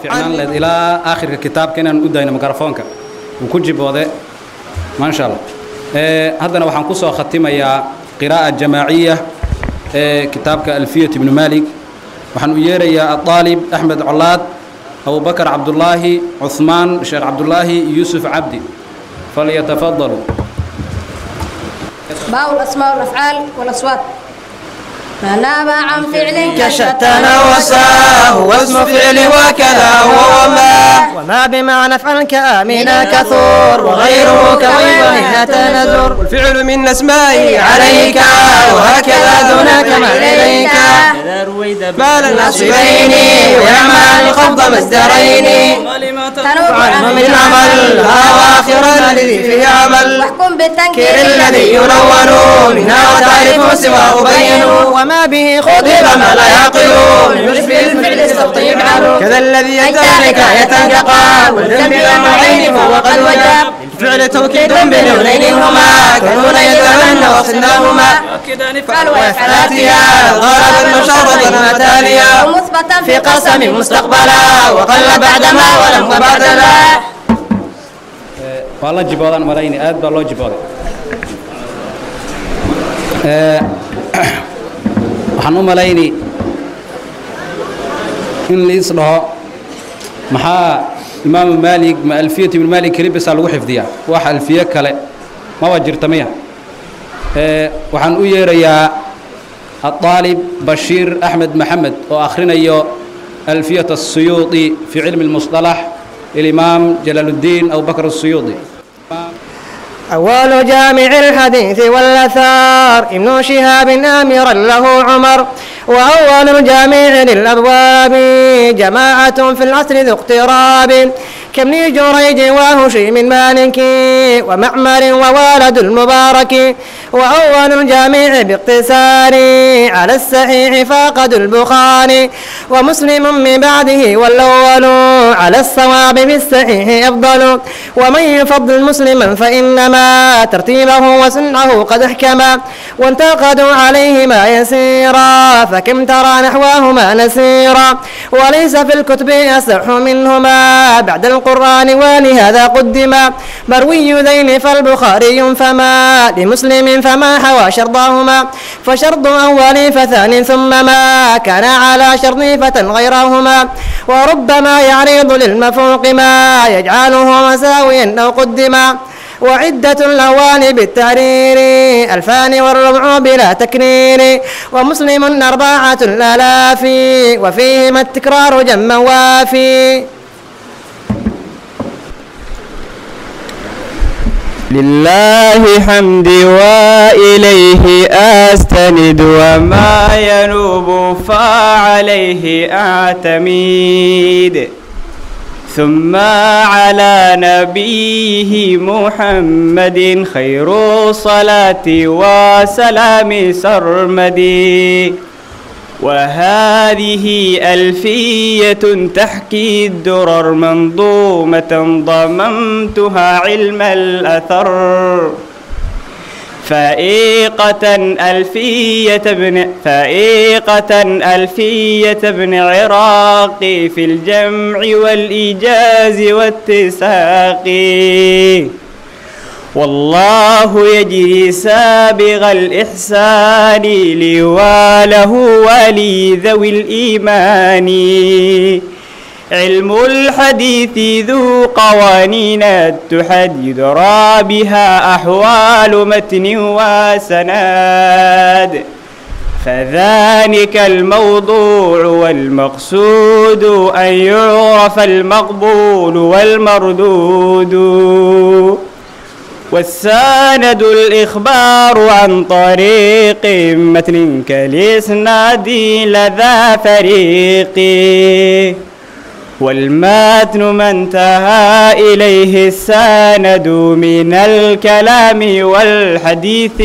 إلى آخر الكتاب كنا نقول ميكروفونك وكجب وضع ما شاء الله. هذا نحن قصة ختمة يا قراءة جماعية كتابك ألفية ابن مالك waxaan u yeerayaa الطالب أحمد علاad أبو بكر عبد الله عثمان شيخ عبد الله يوسف عبدي فليتفضلوا. باء الأسماء والأفعال والأصوات. ما ناب عن فعل كشتنا وساه واسم فعل وكذا وما وما بمعنى افعل كآمنا كثور وغيره كويبه تنزر والفعل من أسمائه عليك وهكذا دونك مع إليك مال النصبين ويعمل الخفض مصدرين من عمل أواخر الذي فيه عمل واحكم بالتنكير الذي ينون منها وتعرف سواه بين وما به خطب ما لا يعقلون يشبه الفعل استطيب عنه كذا الذي ينتهي حكاية كقال والذنب بالنوعين فهو قد وجب الفعل توكيد بنونين هما كنون يتمنى وصلناهما افعل ويفعلاتها غرضا مشرطا وتاليا ومثبتا في قسم مستقبلا وقل بعدما ولم وبعدما. والله جبودان ملايين آد بالله جبودان. waxaan u malaynay in la isdhaho maxaa imaamu maalig ma alfiyat ibn maalig keli bas lagu xifdiyaa wax alfiye kale ma waa jirta miya waxaan u yeerayaa الطالب بشير أحمد محمد وآخرنا ألفية السيوطي في علم المصطلح الإمام جلال الدين أبو بكر السيوطي. أول جامع الحديث والأثار ابن شهاب آمرا له عمر وأول الجامع للأبواب جماعة في العصر ذو اقتراب كابن جريج وهشيم مالك ومعمر ووالد المبارك وأول الجامع باقتصار على الصحيح فاقد البخاري ومسلم من بعده والأول على الصواب بالصحيح أفضل ومن يفضل مسلما فإنما ترتيبه وسنعه قد احكما وانتقدوا عليهما يسيرا فكم ترى نحواهما نسيرا وليس في الكتب أصح منهما بعد القرآن ولهذا قدما مروي ذين فالبخاري فما لمسلم فما حوى شرطهما فشرط أول فثان ثم ما كان على شرط فتى غيرهما وربما يعرض للمفوق ما يجعله مساويا أو قدما وعدة الأوان بالتحرير ألفان والربع بلا تكرير ومسلم 4000 وفيهما التكرار جما وافي. لله حمدي وإليه أستند وما ينوب فعليه أعتمد ثم على نبيه محمد خير الصلاة وسلام سرمدي وهذه ألفية تحكي الدرر منظومة ضممتها علم الأثر فائقة ألفية ابن عراقي في الجمع والإيجاز والتساق والله يجري سابغ الإحسان لي وله ولي ذوي الإيمان علم الحديث ذو قوانين تحدد بها أحوال متن وسناد فذلك الموضوع والمقصود أن يعرف المقبول والمردود والساند الإخبار عن طريق متن كالإسناد لذا فريق والمتن ما انتهى إليه الساند من الكلام والحديث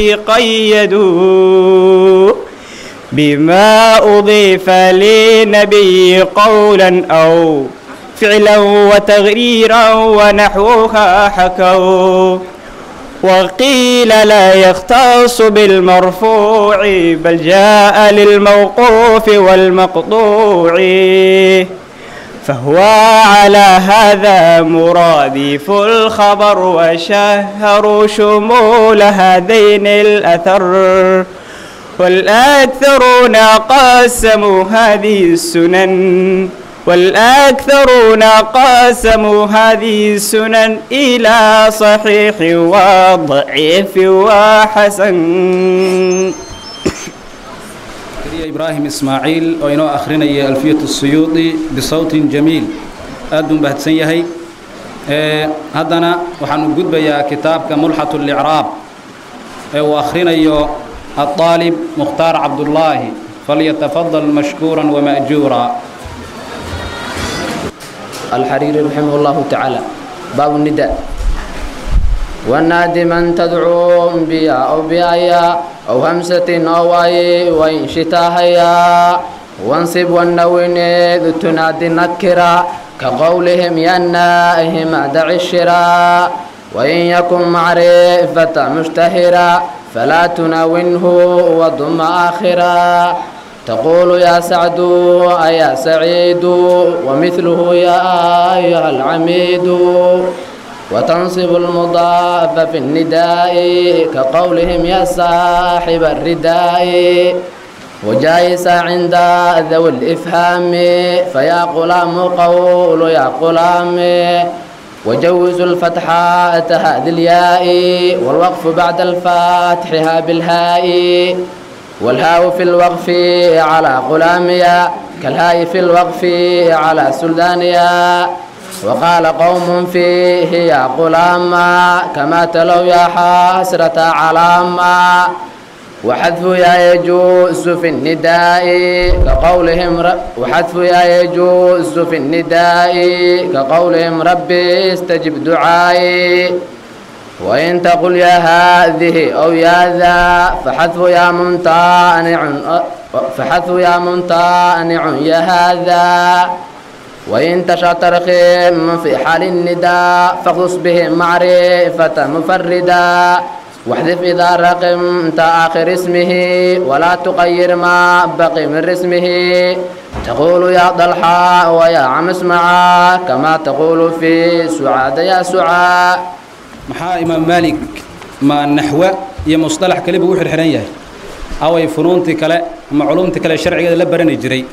قيدوا بما أضيف لنبي قولا أو فعلا وتغريرا ونحوها حكوا وقيل لا يختص بالمرفوع بل جاء للموقوف والمقطوع فهو على هذا مرادف الخبر وشهر شمول هذين الأثر والأكثرون قسموا هذه السنن والأكثرون قسموا هذه السنن إلى صحيح وضعيف وحسن. إبراهيم إسماعيل وإنه أخرنا ألفية السيوطي بصوت جميل أدم بهتسن يهي هذانا وحنقود بيا كتاب كملحة الإعراب وأخرنا الطالب مختار عبد الله فليتفضل مشكورا ومأجورا. الحريري رحمه الله تعالى. باب النداء. والنادي من تدعو بيا أو بيايا أو همسة أو أي وإن شتاهيا وانصب والنوين ذو تنادي نكرا كقولهم ينائهم دع الشراء وإن يكن معرفة مشتهرا فلا تناونه وضم آخرا تقول يا سعد يا سعيد ومثله يا أيها العميد وتنصب المضاف في النداء كقولهم يا صاحب الرداء وجايس عند ذوي الإفهام فيا غلام قول يا غلام وجوز الفتحة هذه الياء والوقف بعد الفاتحها بالهاء والهاء في الوقف على غلاميا كالهاء في الوقف على سلدانيا وقال قوم فيه يا غلاما كما تلو يا حسرة علاما وحذف يا يجوز في النداء كقولهم وحذف يا يجوز في النداء كقولهم ربي استجب دعائي وإن تقل يا هذه أو يا ذا فحذف يا ممتنع يا هذا وإن تشاء ترخيم في حال النداء فاخص به معرفة مفردا واحذف إذا رقمت آخر اسمه ولا تغير ما بقي من رسمه تقول يا طلحة ويا عم اسمعا كما تقول في سعاد يا سعى. maxaa imaam maalik ma naxwa iyo mustalax kaliba uu xirxiran yahay away funuuntii kale ama culumtii kale sharcigeeda la baranay jiray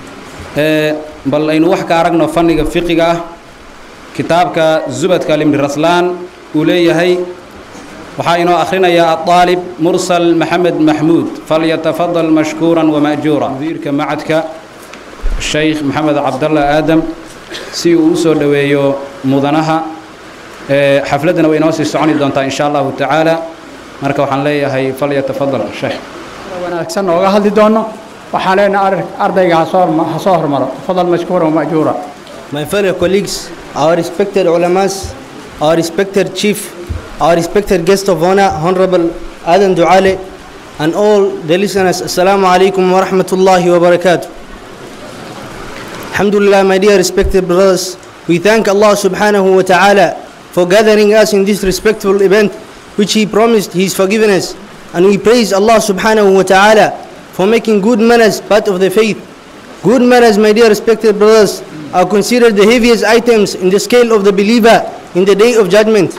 bal aynu wax ka aragno fanniga fiqiga ah kitaabka zubadka ibn raslan uu leeyahay waxaa inoo akhrinaya at-talib mursal maxamed mahmuud falyatafaddal mashkuuran wa ma'juura mudiirka macadka sheekh maxamed cabdallah aadam si uu soo dhaweeyo mudanaha حفلتنا وينوسي السعوني دونتا إن شاء الله تعالى مركب حنليه هي فليتفضل الشيخ. وأنا أكسرنا وجهل دونه وحالينا أرضي حصار مرة تفضل مشكورا ومأجورا. My fellow colleagues, our respected ulamas, our respected chief, our respected guest of honor, Honorable Adam Duale, and all the listeners, Assalamu alaikum wa rahmatullahi wa barakatuh. Alhamdulillah, my dear respected brothers, we thank Allah subhanahu wa ta'ala for gathering us in this respectful event which He promised His forgiveness, and we praise Allah subhanahu wa ta'ala for making good manners part of the faith. Good manners, my dear respected brothers, are considered the heaviest items in the scale of the believer in the day of judgment.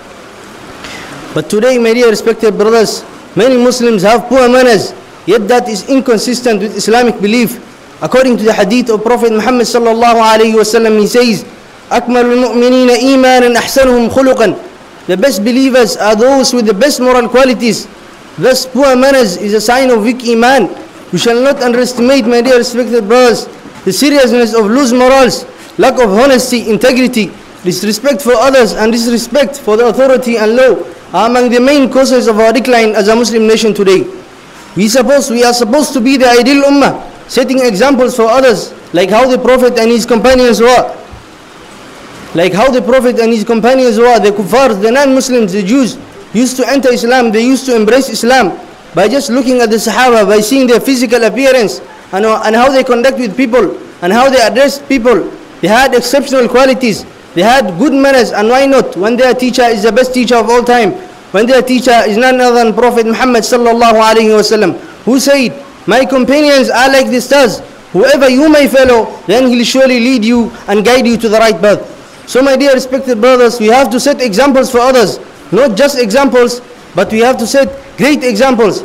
But today, my dear respected brothers, many Muslims have poor manners, yet that is inconsistent with Islamic belief. According to the hadith of Prophet Muhammad sallallahu alayhi wa sallam, he says, أكمل المؤمنين إيمانا أحسنهم خلقا. The best believers are those with the best moral qualities. Thus, poor manners is a sign of weak iman. We shall not underestimate, my dear respected brothers, the seriousness of loose morals, lack of honesty, integrity, disrespect for others, and disrespect for the authority and law are among the main causes of our decline as a Muslim nation today. We are supposed to be the ideal ummah, setting examples for others, like how the Prophet and his companions were. Like how the Prophet and his companions were, the kuffars, the non-Muslims, the Jews, used to enter Islam, they used to embrace Islam by just looking at the Sahaba, by seeing their physical appearance and how they conduct with people and how they address people. They had exceptional qualities, they had good manners, and why not when their teacher is the best teacher of all time, when their teacher is none other than Prophet Muhammad sallallahu alaihi wasallam, who said, my companions are like the stars, whoever you may follow, then he will surely lead you and guide you to the right path. So my dear respected brothers, we have to set examples for others, not just examples, but we have to set great examples.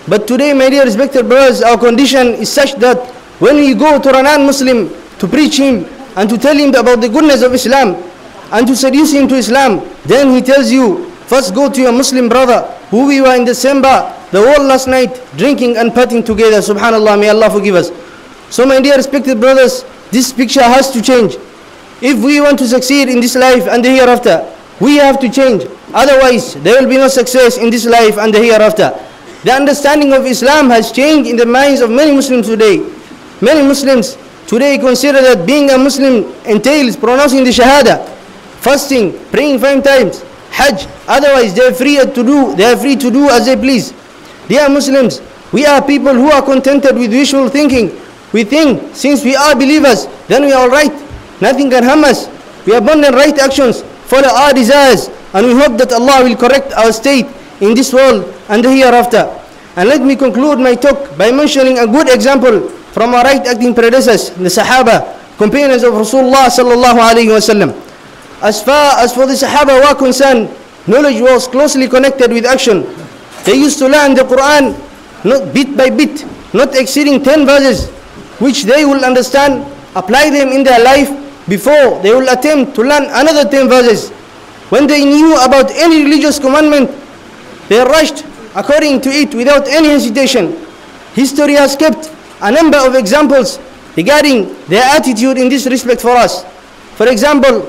But today, my dear respected brothers, our condition is such that when we go to a non-Muslim to preach him and to tell him about the goodness of Islam and to seduce him to Islam, then he tells you, first go to your Muslim brother who we were in December, the whole last night, drinking and partying together. Subhanallah, may Allah forgive us. So my dear respected brothers, this picture has to change. If we want to succeed in this life and the hereafter, we have to change. Otherwise, there will be no success in this life and the hereafter. The understanding of Islam has changed in the minds of many Muslims today. Many Muslims today consider that being a Muslim entails pronouncing the Shahada, fasting, praying 5 times, Hajj. Otherwise, they are free to do as they please. Dear Muslims, we are people who are contented with wishful thinking. We think since we are believers, then we are all right. Nothing can harm us. We abandon right actions, follow our desires, and we hope that Allah will correct our state in this world and the hereafter. And let me conclude my talk by mentioning a good example from our right acting predecessors, the Sahaba, companions of Rasulullah sallallahu alaihi wasallam. As far as for the Sahaba were concerned, knowledge was closely connected with action. They used to learn the Quran not bit by bit, not exceeding 10 verses, which they will understand, apply them in their life before they will attempt to learn another 10 verses. When they knew about any religious commandment, they rushed according to it without any hesitation. History has kept a number of examples regarding their attitude in this respect for us. For example,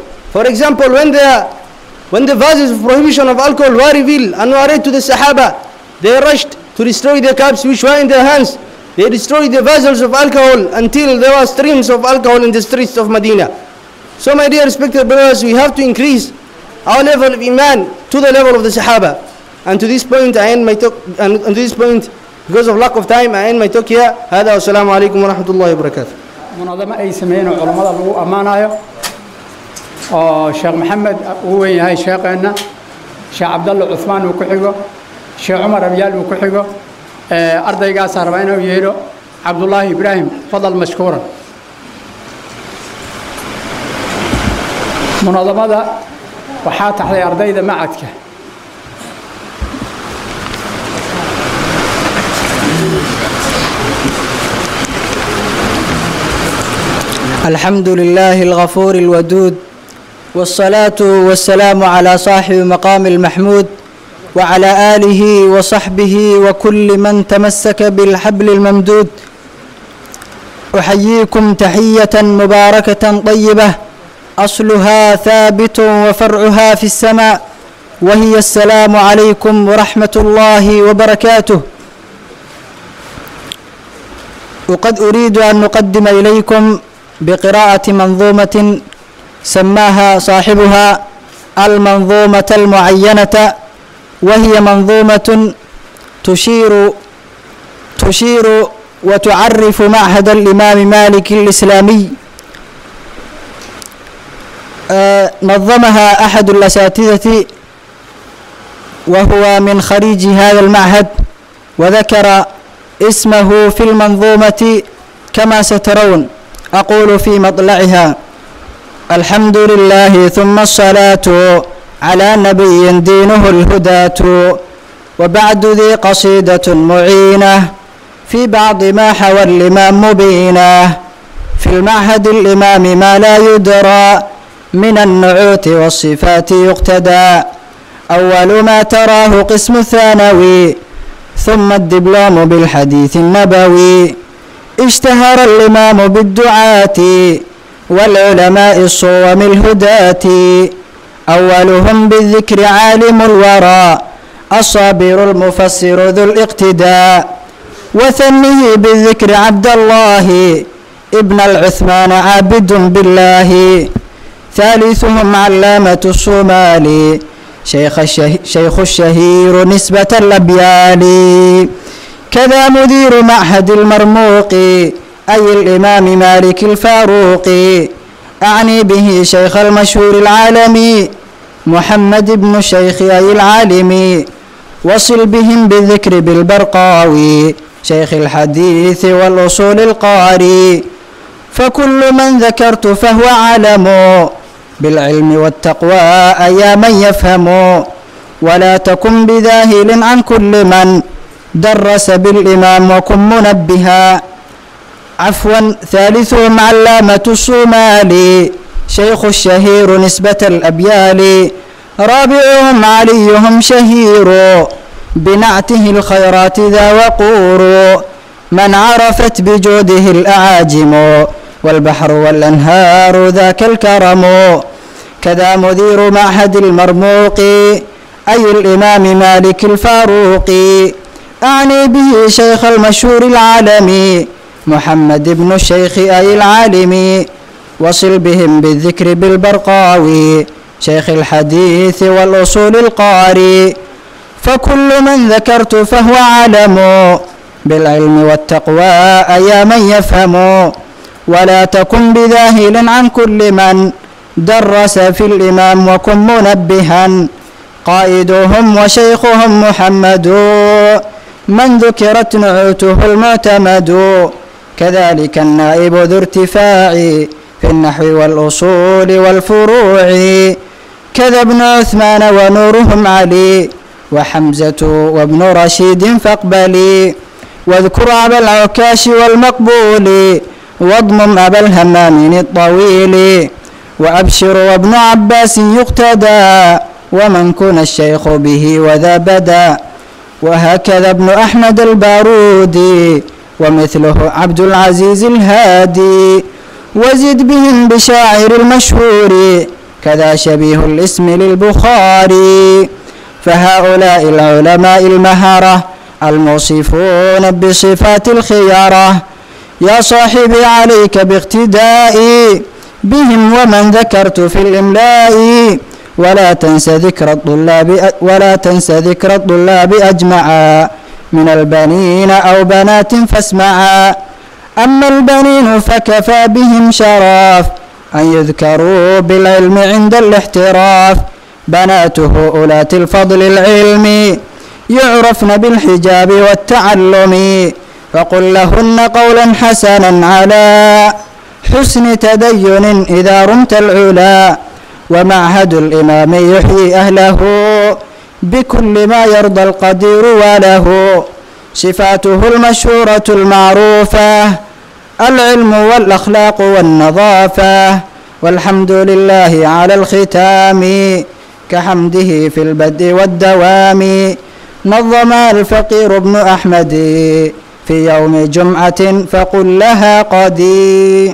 when the verses of prohibition of alcohol were revealed and were read to the Sahaba, they rushed to destroy the cups which were in their hands. They destroyed the vessels of alcohol until there were streams of alcohol in the streets of Medina. So my dear respected brothers, we have to increase our level of Iman to the level of the Sahaba. And to this point, I end my talk, and to this point, because of lack of time, I end my talk here. هذا والسلام عليكم ورحمة الله وبركاته. منظمة أي سمين علماء الله أمانة شيخ محمد وين هاي شيخنا شيخ عبد الله عثمان وكحيجو شيخ عمر أبيال وكحيجو أرضي قاس 40 ويهرو عبد الله إبراهيم فضل مشكورا. منظمة وحات على أرضي ذا معك. الحمد لله الغفور الودود والصلاة والسلام على صاحب مقام المحمود وعلى آله وصحبه وكل من تمسك بالحبل الممدود. أحييكم تحية مباركة طيبة أصلها ثابت وفرعها في السماء وهي السلام عليكم ورحمة الله وبركاته. وقد أريد أن نقدم إليكم بقراءة منظومة سماها صاحبها المنظومة المعينة، وهي منظومة تشير وتعرف معهد الإمام مالك الإسلامي. نظمها أحد الأساتذة وهو من خريج هذا المعهد، وذكر اسمه في المنظومة كما سترون. أقول في مطلعها: الحمد لله ثم الصلاة على نبي دينه الهداة، وبعد ذي قصيدة معينة في بعض ما حوى الإمام مبينة. في المعهد الإمام ما لا يدرى من النعوت والصفات يقتدى. أول ما تراه قسم ثانوي ثم الدبلوم بالحديث النبوي. اشتهر الإمام بالدعاة والعلماء الصوم الهداة. أولهم بالذكر عالم الورى الصابر المفسر ذو الاقتداء. وثنيه بالذكر عبد الله ابن العثمان عابد بالله. ثالثهم علامة الصومالي شيخ الشهير نسبة الأبيال. كذا مدير معهد المرموق أي الإمام مالك الفاروق. أعني به شيخ المشهور العالمي محمد بن الشيخ أي العالمي. وصل بهم بالذكر بالبرقاوي شيخ الحديث والأصول القاري. فكل من ذكرت فهو عالم بالعلم والتقوى أيا من يفهم. ولا تكن بذاهل عن كل من درس بالإمام وكن منبها. عفوا ثالثهم علامة الصومالي شيخ الشهير نسبة الأبيال. رابعهم عليهم شهير بنعته الخيرات ذا وقور من عرفت بجوده الأعاجم والبحر والأنهار ذاك الكرم. كذا مدير معهد المرموق أي الإمام مالك الفاروق أعني به شيخ المشهور العالمي محمد بن الشيخ أي العالم. وصل بهم بالذكر بالبرقاوي شيخ الحديث والأصول القاري. فكل من ذكرت فهو عالم بالعلم والتقوى أيا من يفهم. ولا تكن بذاهل عن كل من درس في الإمام وكن منبها. قائدهم وشيخهم محمد من ذكرت نعوته المعتمد. كذلك النائب ذو ارتفاع في النحو والأصول والفروع. كذا ابن عثمان ونورهم علي وحمزة وابن رشيد فاقبلي. واذكر أبا العكاش والمقبول واضمم أبا الهمام الطويل. وأبشر وابن عباس يقتدى ومن كن الشيخ به وذا بدا. وهكذا ابن أحمد البارودي ومثله عبد العزيز الهادي. وزد بهم بشاعر المشهور كذا شبيه الاسم للبخاري. فهؤلاء العلماء المهرة الموصفون بصفات الخيارة. يا صاحبي عليك باقتدائي بهم ومن ذكرت في الإملاء. ولا تنس ذكر الطلاب أجمعا من البنين أو بنات فاسمعا. أما البنين فكفى بهم شراف أن يذكروا بالعلم عند الاحتراف. بناته أولات الفضل العلمي يعرفن بالحجاب والتعلم. فقل لهن قولا حسنا على حسن تدين إذا رمت العلا. ومعهد الإمام يحيي أهله بكل ما يرضى القدير وله. صفاته المشهورة المعروفة العلم والأخلاق والنظافة. والحمد لله على الختام كحمده في البدء والدوام. نظم الفقير ابن أحمد في يوم جمعة فقل لها قدي.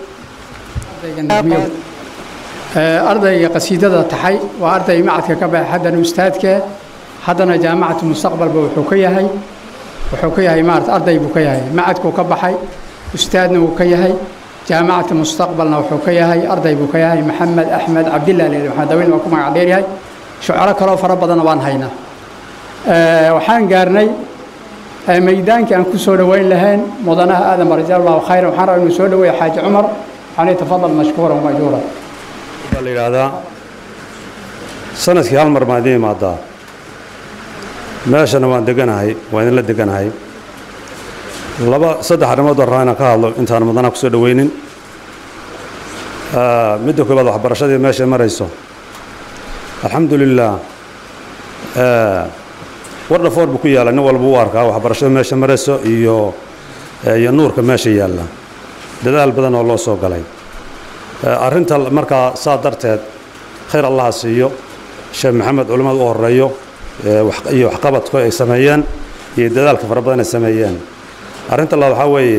أرضي قصيدة تحي وأرضي معك كبا حدنا أستاذك حدنا جامعة المستقبل بوحوكية هي مارت أرضي بوكية هي معك كبا حي أستاذنا بوكية هي جامعة المستقبل وحوكية هي أرضي بوكية هي محمد أحمد عبد الله اللي محدوين وكم عبيري هي شعراء كلام فربنا وان هينا وحان قارني ميدان كان كسر وين لهن مضناها آدم رجال الله خير وحنا نسول ويا حاج عمر عليه تفضل مشكورا ومأجورا. هذا سنة كهال مرمادين ماذا ماشي أنا وان دقناهي وين اللي دقناهي لبا صدق حرمات الرانا كهالو أنت أنا مضنا كسر وينين مدك بعض حبرشة ماشي مريسو الحمد لله ورنا فور بكويا لأنه والبواركا وحبرشة ماشي مريسو ينور كماشي يلا دلال بدن والله سوق علي أرنت مركا صادرت خير الله سيو شيخ محمد علماء الريو وحقبت كوي سميان يدلال كفر بدن السميان أرنت الله حوي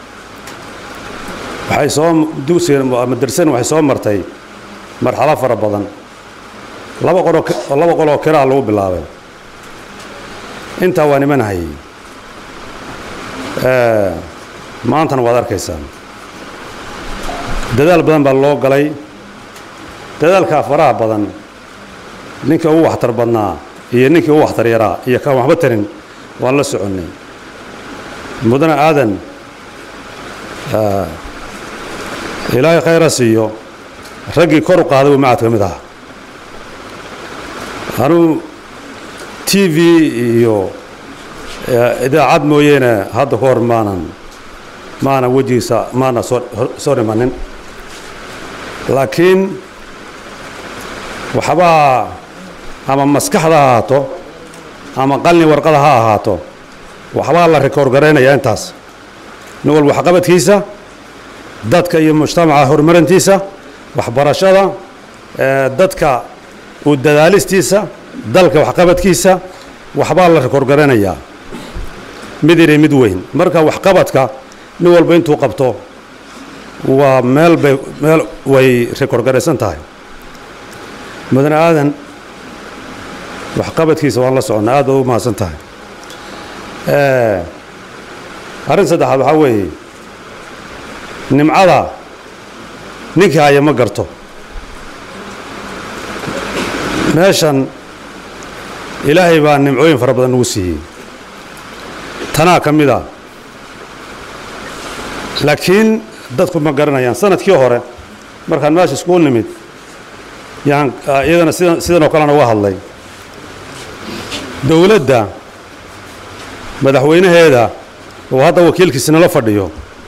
وحيصوم دوسي مدرسين وحيصوم مرتي مرحلة فر بدن الله بقولوا كرا لو بالله أنت وأنا من هاي ما أنت نوادر كيسان دلال بدن بالله قلي دلال كافرة بدن نيك هو احتر بدنا هي نيك هو احتر يرى هي كم محبتين والله سعني مدنا آذن إلهي خير سيو رجي كرو قاضي معك مدها أنا تي في يو إذا عاد موينا هذا هور مانا وجهي مانا صور مانن لكن وحبا أما مسكح هاتو أما قلني ورقة هاتو waxbaa la rikoor garaynayaa intaas nin walba waxqabadkiisa dadka iyo mujtamaca horumarintiisa waxbarashada dadka u dadaalistiisa dalka waxqabadkiisa waxbaa la rikoor garaynayaa mid yar iyo mid weyn marka waxqabadka nin walba intuu qabto waa meel way rikoor garaysan tahay mudane aadan waxqabadkiisa waan la soconnaa aad baad u mahadsan tahay arrin saddexaad waxaa weeye nimcada ninkii haya ma garto meeshan ilaahay baa nimcooyin fara badan nagu siiyey tanaa ka mid a laakiin dadku ma garanayaan sanadkii hore markaan meesha iskugu nimid yaan iyadana sidan oo kalena uga hadlay dowladda madaxweynaheeda oo hadda wakiilkiisina la fadhiyo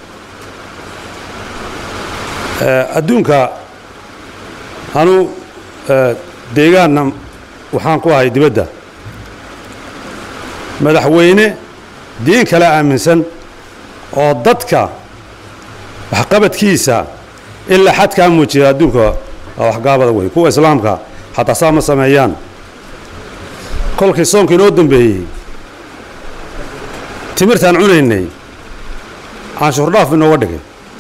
adduunka anu deegaanna waxaan ku ahay dibadda madaxweyne diin kale aaminsan oo dadka waxqabadkiisa ilaa xadkaa muujiya adduunka waa waxgaabada wey kuwa islaamka xataa saa ma sameeyaan kolkii soonka inoo dambeeyey timirtaan cunaynay canshuurdhaaf inooga dhigay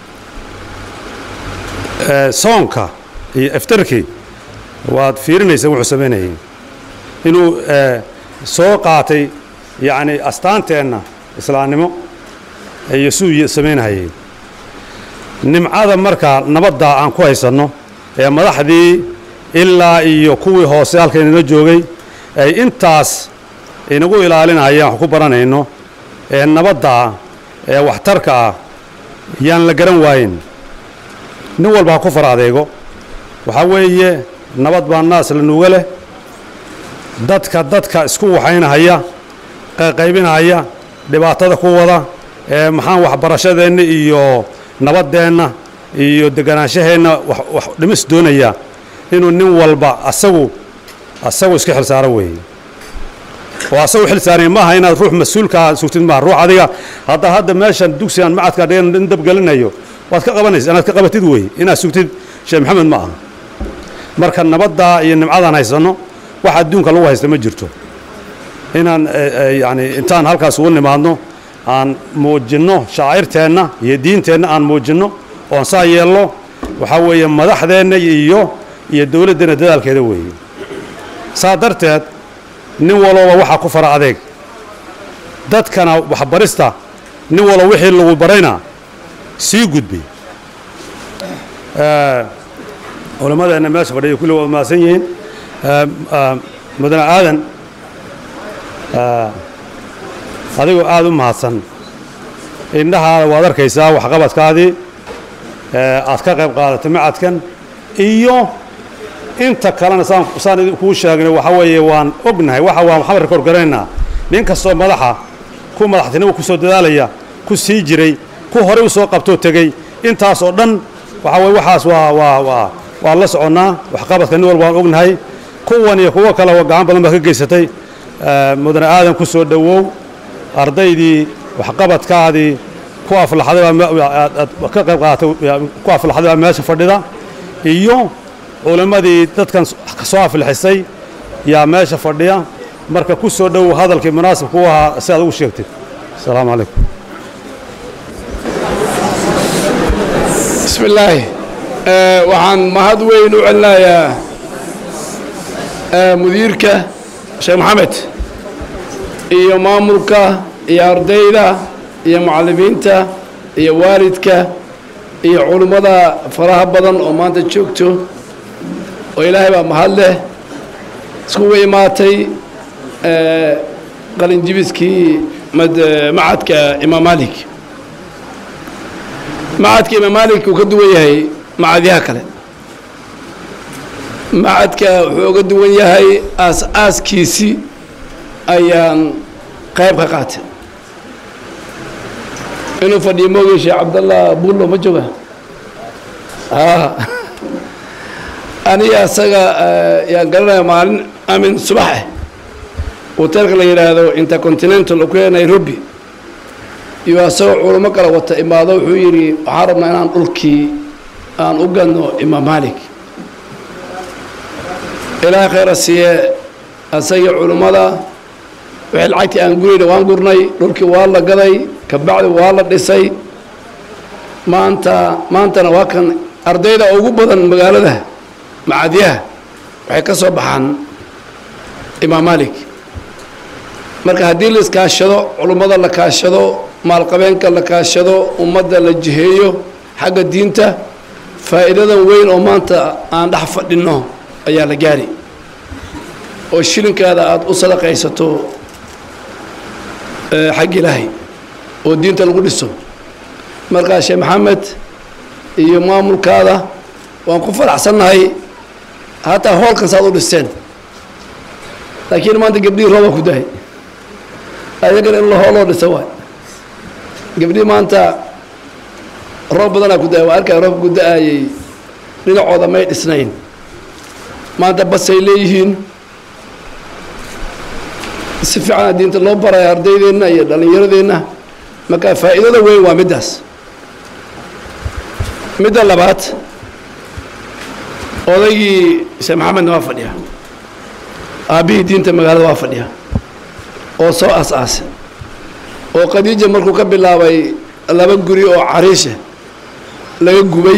soonka iyo iftarkii waad fiirinaysa wuxuu samaynayay inuu soo qaatay yacni astaanteenna islaamnimo iyo siduu samaynahayay nimcada markaa nabaddaa aan ku haysanno ee madaxdii ilaa iyo kuwii hoose halkaynala joogay ay intaas inagu ilaalinayaan wax ku baranayno ee nabaddaa ee waxtarka ah yaan la garan waayin nin walba ha ku far adeego waxaa weeye nabad baa naas la nuuga leh dadka isku waxaynahaya qaybinahaya dhibaatada ku wada ee maxaan waxbarashadeenna iyo nabaddeenna iyo deganaanshaheenna wax dhimis doonaya inuu nin walba asagu iska xil saaro weeye oo asagu xil saaraya maaha inaad ruux mas-uulkaa sugtid maaha ruux adiga hadda meeshan dugsigan macadka in dabgelinayo waad ka qabanaysa inaad ka qabatid weeye inaad sugtid sheekh maxamed ma aha marka nabaddaa iyo nimcadaan haysanno wax adduunka lagu haysta ma jirto inaan yani intaan halkaas ugu nimaadno aan muujinno shaacirteenna iyo diinteenna aan muujinno oon saa yeelno waxaa weeye madaxdeenna iyo dowladdeenna dadaalkeeda weeye saa darteed nin walooba waxaa ku fara adeeg dadkana waxbarista nin walba wixii lagu barayna sii gudbay culammadeenna meesha fadhiya kulli waa mahadsan yihiin mudane aadan adigoo aad u mahadsan indhahaada waad arkaysaa waxqabadkaadii aad ka qayb qaadatay macadkan iyo inta kalena saan kuu sheegnay waxaa weeye waan ognahay waxaan rikoor garanaynaa nin kastoo madaxa ku madaxtinimo ku soo dadaalaya ku sii jiray ku horey u soo qabtoo tegey intaas oo dhan waxaa weye waxaas waan la soconnaa waxqabadka nin walba waan ognahay kuwan iyo kuwo kale gacan badan baad ka geysatay mudane aadan ku soo dhowow ardaydii waxqabadkaadii ku aflaxday ka qayb qaadatay ku aflaxday baa meesha fadhida iyo culimmadii dadkan soo aflixisay yaa meesha fadhiya marka ku soo dhowow hadalkii munaasibka u ahaa si aad ugu sheegtid asalaamu calaykum بسم الله waxaan mahad weyn u celinayaa mudiirka sheekh maxamed iyo maamulka iyo ardayda iyo mucallimiinta iyo waalidka iyo culimmada faraha badan oo maanta joogto oo ilaahay baa mahad leh iskugu imaatay qalinjibiskii macadka imaam maalik macadka imaam maalik uu ka duwan yahay macadyaha kale macadka wuxuu uga duwan yahay aas-aaskiisii ayaan qayb ka qaatay inuu fadhiyo moogay sheekh cabdallah buullo ma jooga aniga asaga yaan garanaya maalin amin subax hoteelka la yidhaahdo intercontinental oo ku yahay nairobi iyo asagoo culamo kala wata imaado wuxuu yidhi waxaan rabnaa inaan dhulkii aan u gadno imaam maalik ilaahay khayra siiye asaga culummada wixii lacagtii aan gurayna waan gurnay dhulkii waa la gaday kabacdi waa la dhisay maantana waa kan ardayda ugu badan magaalada macadyaha waxay ka soo baxaan imaam maalik marka haddii la iskaashado culummada la kaashado maalqabeenka la kaashado ummadda la jiheeyo xagga diinta faa'iidadan weyn oo maanta aan dhex fadhinno ayaa la gaari oo shilinkaada aada u sadaqaysato xag ilaahay oo diinta lagu dhiso markaa sheekh maxamed iyo maamulkaada waan ku faraxsannahay hataa hoolkan saad u dhiseen laakiin maanta gabdhihii rooba ku dahay ayagana in la hooloo dhisa waay gabdhihii maanta roob badanaa ku dahay waa arkay roobka ku da-ayay dhinacooda may dhisnayn maanta basay leeyihiin si fiicana diinta loo baraya ardaydeenna iyo dhallinyaradeenna marka faa'iidada weyn waa middaas midda labaad odaygii sheekh maxamedna waa fadhiya aabbihii diinta magaalada waa fadhiya oo soo as-aasay oo khadiija markuu ka bilaabay 2 guri oo cariisha laga gubay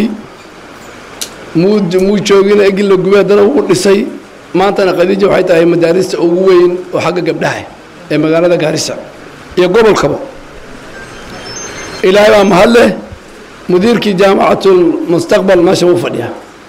muu joogina egil la gubay haddana wuu dhisay maantana khadiija waxay tahay madaarista ugu weyn oo xagga gabdhaha ee magaalada gaarisa iyo gobolkaba ilaahay baa mahad leh mudiirkii jaamacatul mustaqbal meesha wuu fadhiyaa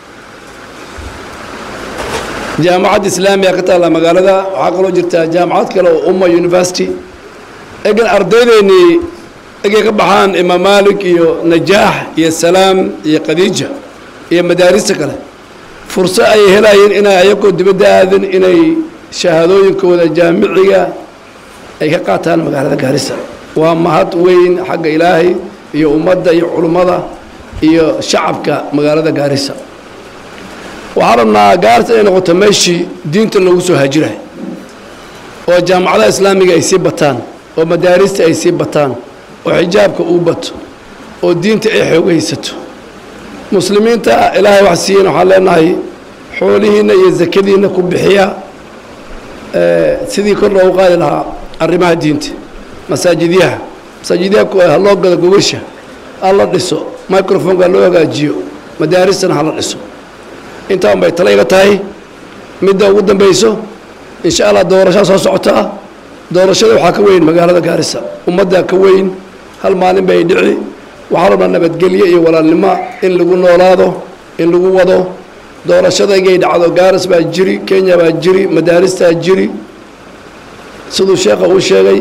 jaamacad islaamiya ka taalla magaalada waxaa kaloo jirtaa jaamacad kale oo umma university egan ardaydeennii egay ka baxaan imaam maalik iyo najaax iyo salaam iyo khadiija iyo madaarista kale furso ay helayeen inay ayagoo dibadda aadin inay shahaadooyinkooda jaamiciga ay ka qaataan magaalada gaarisa waa mahad weyn xagga ilaahay iyo ummadda iyo culummada iyo shacabka magaalada gaarisa waxaan rabnaa gaarisa inay noqoto meeshii diinta loogu soo haajirahay oo jaamacadaha islaamiga ay sii bataan oo madaarista ay sii bataan oo xijaabka uu bato oo diinta ay xoogaysato muslimiinta ilaahay wax siiyeen waxaan leenahay xoolihiinna iyo zakadiinna ku bixiya sidii kor loogu qaadi lahaa arrimaha diinta masaajidyaha ha loo gado gogasha ha la dhiso microfonka loo hagaajiyo madaaristana ha la dhiso intaan bay tala iga tahay midda ugu dambayso insha allah doorashaa soo socotaa doorashada waxaa ka weyn magaalada gaarisa ummaddaa ka weyn hal maalin bay dhici waxaa rabnaa nabadgelyo iyo walaalnimo in lagu noolaado in lagu wado doorashada igay dhacdo gaaris baa jiri kenya baa jiri madaaristaa jiri siduu sheekha uu sheegay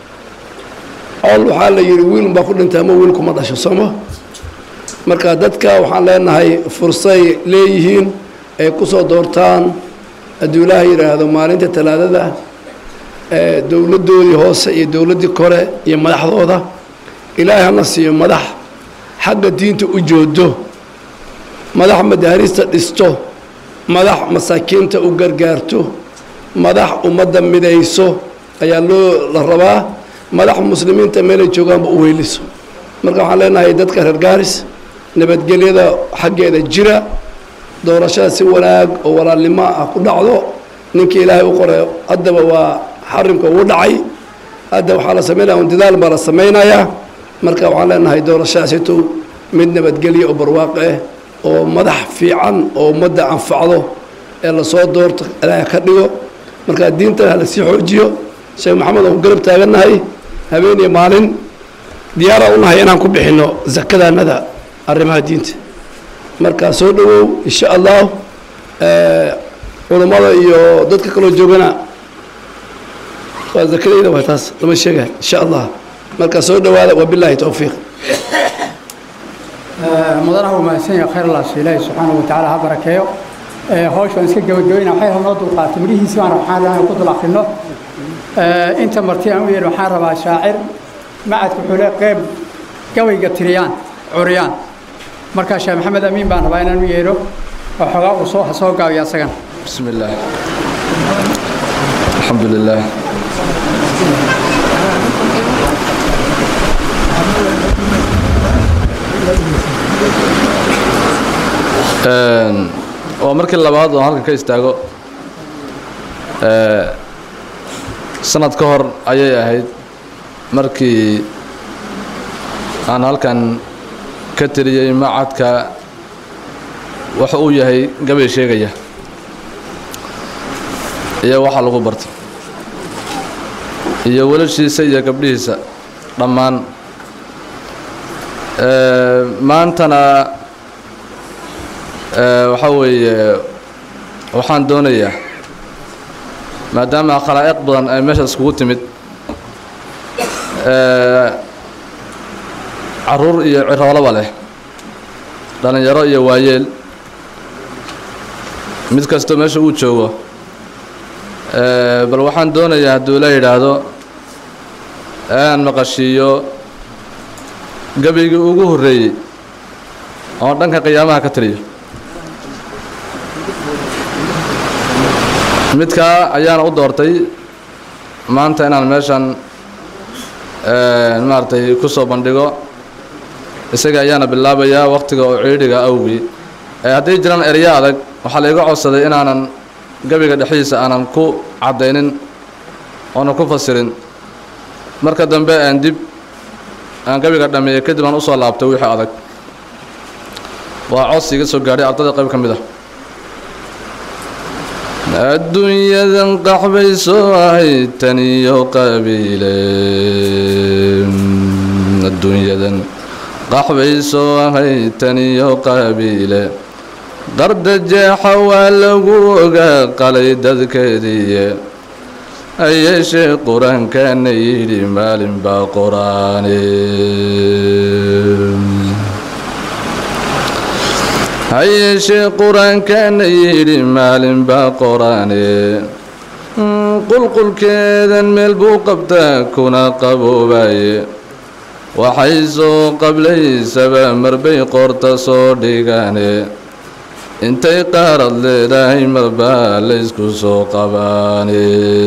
col waxaa la yidhi wiilun baa ku dhintay ama wiilkuma dhasho sooma marka dadka waxaan leenahay fursay leeyihiin ay ku soo doortaan hadduu ilaaha yidhaahdo maalinta talaadada dowladdoodii hoose iyo dowladdii kore iyo madaxdooda ilaahay hana siiyo madax xagga diinta u joodo madax madaarista dhisto madax masaakiinta u gargaarto madax ummadda midayso ayaa la rabaa madax muslimiinta meelay joogaanba u weyliso marka waxaan leenahay dadka reer gaaris nabadgelyada xaggeeda jira doorashada si wanaag oo walaalnimo ah ku dhacdo ninkii ilaahay u qoray haddaba waa xarimka ugu dhacay hadda waxaa la samaynaya un dadaal baa la samaynayaa marka waxaan leenahay doorashadaasito mid nabadgelyo oo barwaaqo ah oo madax fiican oo ummadda anfacdo ee lasoo doorto ilaahay ka dhigo marka diintana hala sii xoojiyo sheekh maxamed aan ku garab taagannahay habeen iyo maalin diyaara u nahay inaan ku bixinno zakadaanada arrimaha diinta marka soo dhowow insha allah culummada iyo dadka kaloo joogana waa zakadayda waa taas lama sheegay insha allah marka soo dhowaada wabilaahi towfiiq mudanaha uu mahadsan yahay khayr allah ilaahi subxaanahu watacaala ha barakeeyo hawshan iska gabagabayna waxay noo dulqaatay midhihiisi baan waxaan rabaa ku dul akhrino inta marti aan u yeedho waxaan rabaa shaacir macadku wuxuu leeyahay qayb gabayga tiriyaan curiyaan markaa sheekh maxamed amiin baan rabaa inaan u yeedho oo xogaa uu soo gaabiyo asagana بسم الله الحمد لله waa markii labaad oo halkan ka istaago sanad ka hor ayay ahayd markii aan halkan ka tiriyey macadka waxa uu yahay gabay sheegaya iyo waxa lagu barto iyo wiilashiisa iyo gabdhihiisa dhammaan maantana waxa weeye waxaan doonayaa maadaama khalaa'iq badan ay meesha iskugu timid caruur iyo ciroolaba leh dhalinyaro iyo waayeel mid kastoo meesha uu joogo bal waxaan doonayaa hadduu la yidhaahdo aan maqashiiyo gabaygii ugu horreeyey oo dhanka qiyaamaha ka tiriyo midkaa ayaana u doortay maanta inaan meeshan maaragtay ku soo bandhigo isaga ayaana bilaabayaa wakhtiga oo ciidhiga awgii hadday jiraan erya adag waxaa la iga codsaday inaanan gabayga dhexdiisa aanan ku caddaynin oonan ku fasirin marka dambe aan dib aan gabayga dhammeeyey kadib aan usoo laabtay wixii adag waa codsi iga soo gaadhay ardayda qayb ka mid ah adduunyadan qaxbay soo ahayd tan iyo qabiile adduunyadan qaxbay soo ahayd tan iyo qabiile qarda jeexa waa lagu ogaa qalay dadkeediiye ayeeshee qur-aankaana yidhi maalin baa qur-aane hayeeshee qur-aankaana yidhi maalin baa qor-aane qulqulkeedan meel buu qabtaa kuna qaboobaye waxay soo qablaysaba marbay qoorta soo dhigaane intay qaarad leedahay marbaa laysku soo qabaane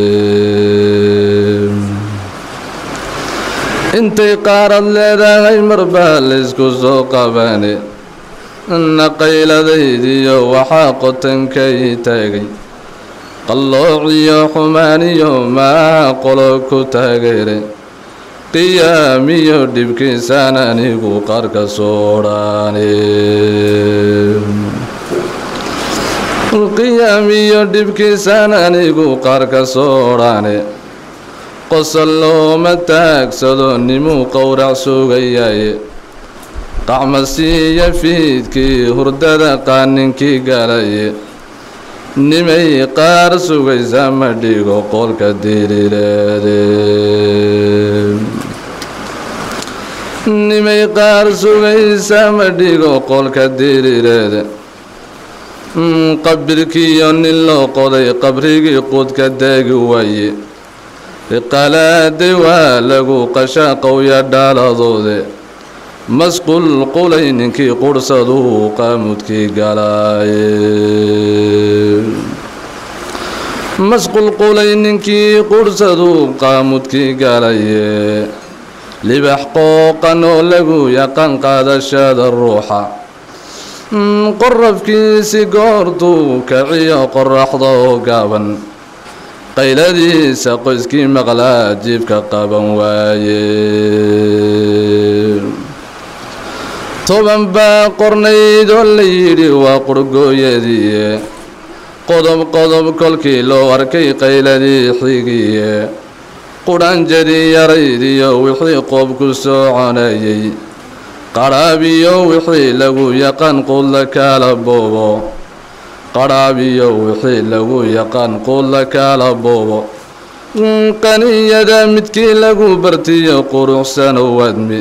intay qaarad leedahay marbaa laysku soo qabaane naqayladaydiyo waxaa qotankay taagay qalloociyo xumaaniyo maa qolo ku taageere qiyaamiyo dhibkiisaan anigu qarka soodhaane qiyaamiyo dhibkiisaan anigu qarka soodhaane qosol looma taagsado nimuu qowrac sugayaaye qacmasiiya fiidkii hurdada qaaninkii galaye nimay qaar sugaysa ma dhigo qolka diriireede nimay qaar sugaysa ma dhigo qolka diriireede qabirkiiyo nin loo qoday qabrigii qudka daagi waaye riqalaaday waa lagu qashaa qowya dhaaladoode masqul qulay ninkii qurhsaduu qaamudkii galaaye masqul qulay ninkii qurhsaduu qaamudkii galaye libax qooqan oo lagu yaqaan qaadashada ruuxa qorrafkiisi goortuu kaciyo qorraxda oo gaaban qayladiisa qoyskii maqlaa jiibka qaban waaye toban baa qornayd oo la yidhi waa qurgooyadiiye qodob qodob kolkii loo arkay qayladii xigiye qudhanjadii yaraydiyo wixii qoob ku soconayay qarhaabiyo wixii lagu yaqaan quudla kaala boobo qarhaabiyo wixii lagu yaqaan quudla kaala boobo qaniyada midkii lagu bartiyo quruxsano wadmi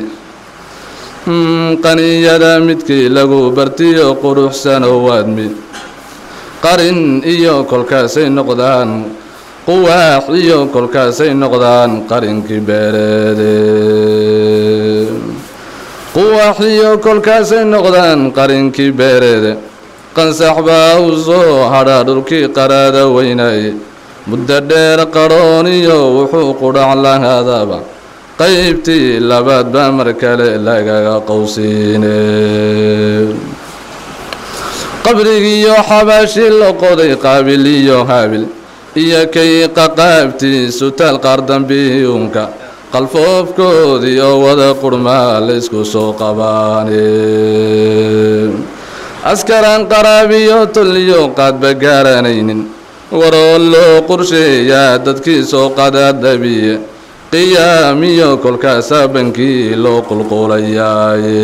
qaniyada midkii lagu bartiyo quruxsano wadmi qarin iyo kolkaasay noqdaan quwaax iyo kolkaasay noqdaan qarinkii beereede quwaax iyo kolkaasay noqdaan qarinkii beereede qansax baa u soo hadhaa dhulkii qaraada weynaye muddo dheer qarhooniyo wuxuu qudhac lahaadaba qaybtii labaad baa mar kale lagaga qowsiine qabrigiiyo xabaashi la qoday qaabil iyo haabil iyo kay qaqaabtiisu taal qaar dambiyuunka qalfoofkoodii oo wada qurmaa laysku soo qabaane askaraan qaraabiyo tolliyo qaadba gaaranaynin waroo loo qorsheeyaa dadkii soo qadaadabiye qiyaamiyo kolkaasaa bankii loo qulqulayaaye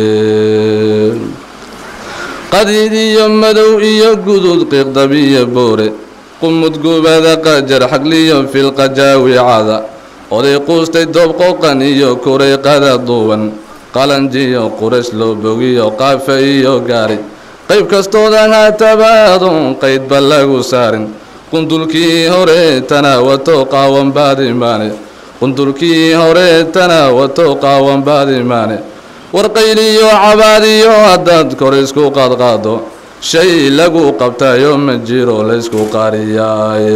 qadiid iyo madow iyo guduud qiiqdabiyo boore qumud gubada qajar xagliyo filqajaawicada oday quustay doob qoqan iyo kuray qada duuban qalanjiyo qurash loo bogiyo qaafa iyo gaari qayb kastooda haatabaadun qaydba lagu saarin qundulkii hore tana wato qaawan baadimaane qundulkii hore tana wato qaawan baadimaane warqayliyo cabaadiyo haddaad kor isku qaadqaado shay lagu qabtayo ma jiro laysku qariyaaye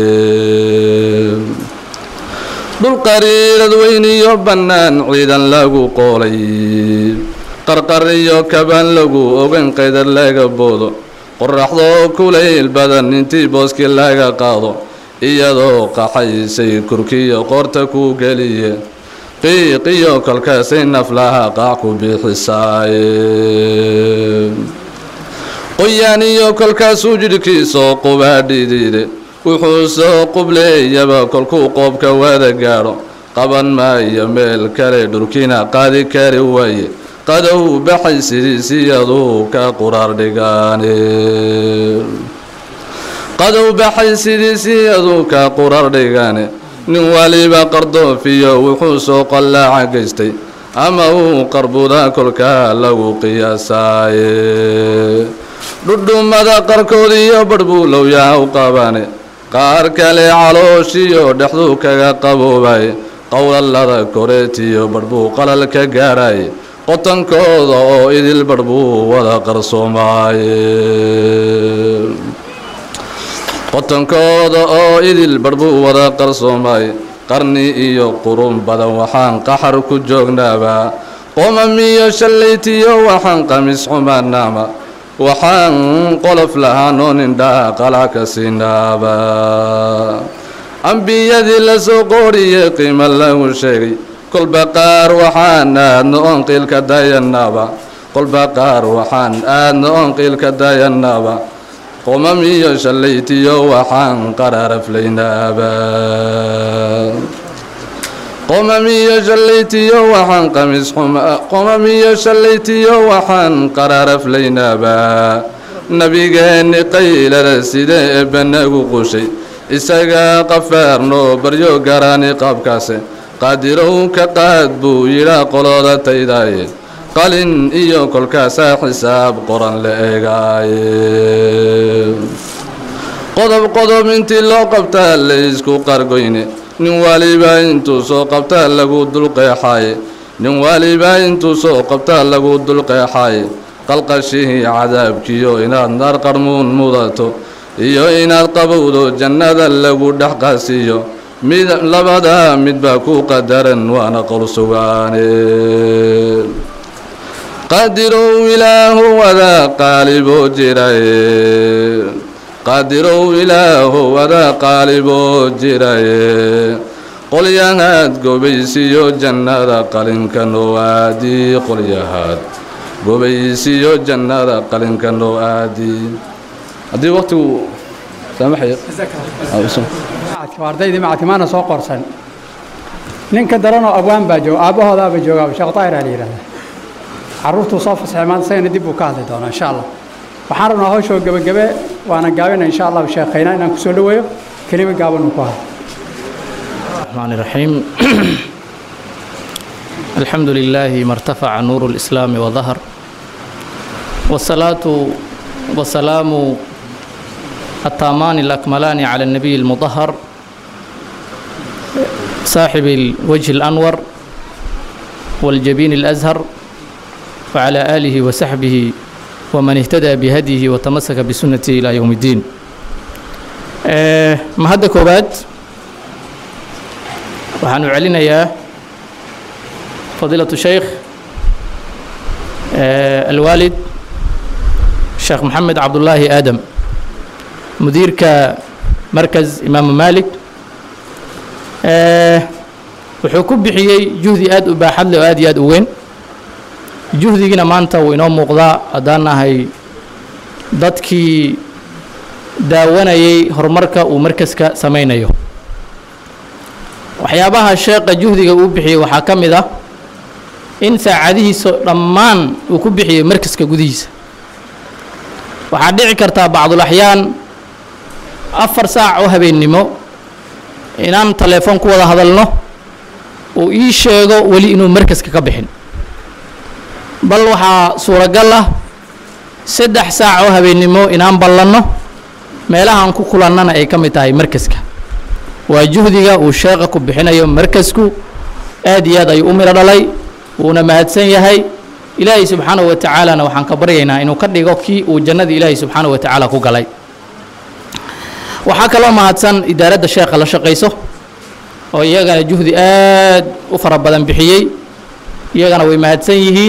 dhul qariirad weyn iyo bannaan ciidan lagu qoolay qarqar iyo kabaan lagu ogan qaydar laga boodo qoraxdoo kulayl badan intii booskii laga qaado iyadoo qaxaysay kurkiyo qoorta ku geliye qiiqiyo kolkaasay naflaha qaac ku bixisaaye qoyaan iyo kolkaasuu jidhkiisoo qubaa dhidiide wuxuu soo qubleeyaba kolkuu qoobka wada gaadho qaban maayo meel kale dhulkiina qaadi kari waaye qadow baxay sidiisiyaduu ka quraar dhigaane qadow baxay sidiisiyaduu ka quraar dhigaane nin waliba qardoofiyo wuxuu soo qallaaca gaystay ama uu qarbuda kolkaa lagu qiyaasaaye dhudhummada qarkood iyo badhbuulowyaa u qabaane qaar kale calooshiyo dhexduu kaga qaboobay qowlalada koreetiyo badhbuu qalal ka gaadhay qotankooda oo idil badhbuu wada qarsoomaaye qotankooda oo idil badhbuu wada qarsoomaay qarni iyo qurun badan waxaan qaxar ku joognaaba qomamiyo shallaytiyo waxaan qamis xumaanaama waxaan qolof lahaanoo nindhaha qalac ka siinaaba ambiyadii la soo qooriyey qiimo lagu sheegay kolba qaar waxaan aadna oon qiilka dayanaaba kolba qaar waxaan aadna oon qiilka dayanaaba qomamiyo shallaytiyo waxaan qararaflaynaaba qomamiyo shallaytiyo waxaan qamis xuma qomamiyo shallaytiyo waxaan qararaflaynaaba nabigeenni qaylada sidee eebbanagu qushay isagaa qafaarnoo baryo garaani qaabkaase qaadirow ka qaad buu yidhaa qolooda taydaaye qalin iyo kolkaasaa xisaab qoran la eegaaye qodob qodob intii loo qabtaa laysku qargoyne nin waliba intuu soo qabtaa lagu dulqeexaaye nin waliba intuu soo qabtaa lagu dulqeexaaye qalqashihii cadaabkiyo inaad naar qarmuun mudato iyo inaad qabowdo jannada lagu dhex qaasiiyo mid labada midbaa ku qadaran waana qol sugaane qadirow ilaahu wadaa qaaliboo jiraye qadirow ilaahu wadaa qaaliboo jiraye qolyahaad gobaysiyo jannada qalinka noo aadii qolyahaad gobaysiyo jannada qalinka noo aadii haddii waqtigu saamaxaya ardaydii macatimaana soo qorsan ninka daranoo abwaan baa jooga aabbahoodaaba joogaaba sheekh daahir aa la yidhahdaa carruurtuu soo fasaxay maanta isagana dib buu ka hadli doonaa insha allah waxaan rabnaa hawshoo gebagabe waana gaabina insha allah sheekhaynaa inaan ku soo dhoweeyo kelima gaaban uu ku hadlo الرحمن الرحيم الحمد لله ما ارتفع نور الإسلام وظهر والصلاة والسلام التامان الأكملان على النبي المطهر صاحب الوجه الأنور والجبين الأزهر وعلى آله وصحبه ومن اهتدى بهديه وتمسك بسنته إلى يوم الدين ما هذا كوبات waxaanu celinayaa فضيلة الشيخ الوالد الشيخ محمد عبد الله آدم مدير كمركز إمام مالك wuxuu ku bixiyey juhdi aad u baaxad leh oo aad iyo aad u weyn juhdigiina maanta wuu inoo muuqdaa haddaan nahay dadkii daawanayay horumarka uu markaska samaynayo waxyaabaha sheeqa juhdiga uu bixiyey waxaa ka mid ah in saacadihiisa dhammaan uu ku bixiyey markaska gudihiisa waxaa dhici kartaa bacdul axyaan 4 saac oo habeennimo inaan telefoon ku wada hadalno uu ii sheego weli inuu markaska ka bixin bal waxaa suuragal ah 3 saac oo habeennimo inaan ballanno meelahaan ku kulannana ay ka mid tahay markaska waa juhdiga uu sheeqa ku bixinayo markasku aad iyo aad ayuu u miro dhalay wuuna mahadsan yahay ilaahay subxaanahu wa tacaalana waxaan ka baryaynaa inuu ka dhigo kii uu jannada ilaahay subxaanahu wa tacaala ku galay waxaa kaloo mahadsan idaaradda sheekha la shaqayso oo iyagana juhdi aad u fara badan bixiyey iyagana way mahadsan yihiin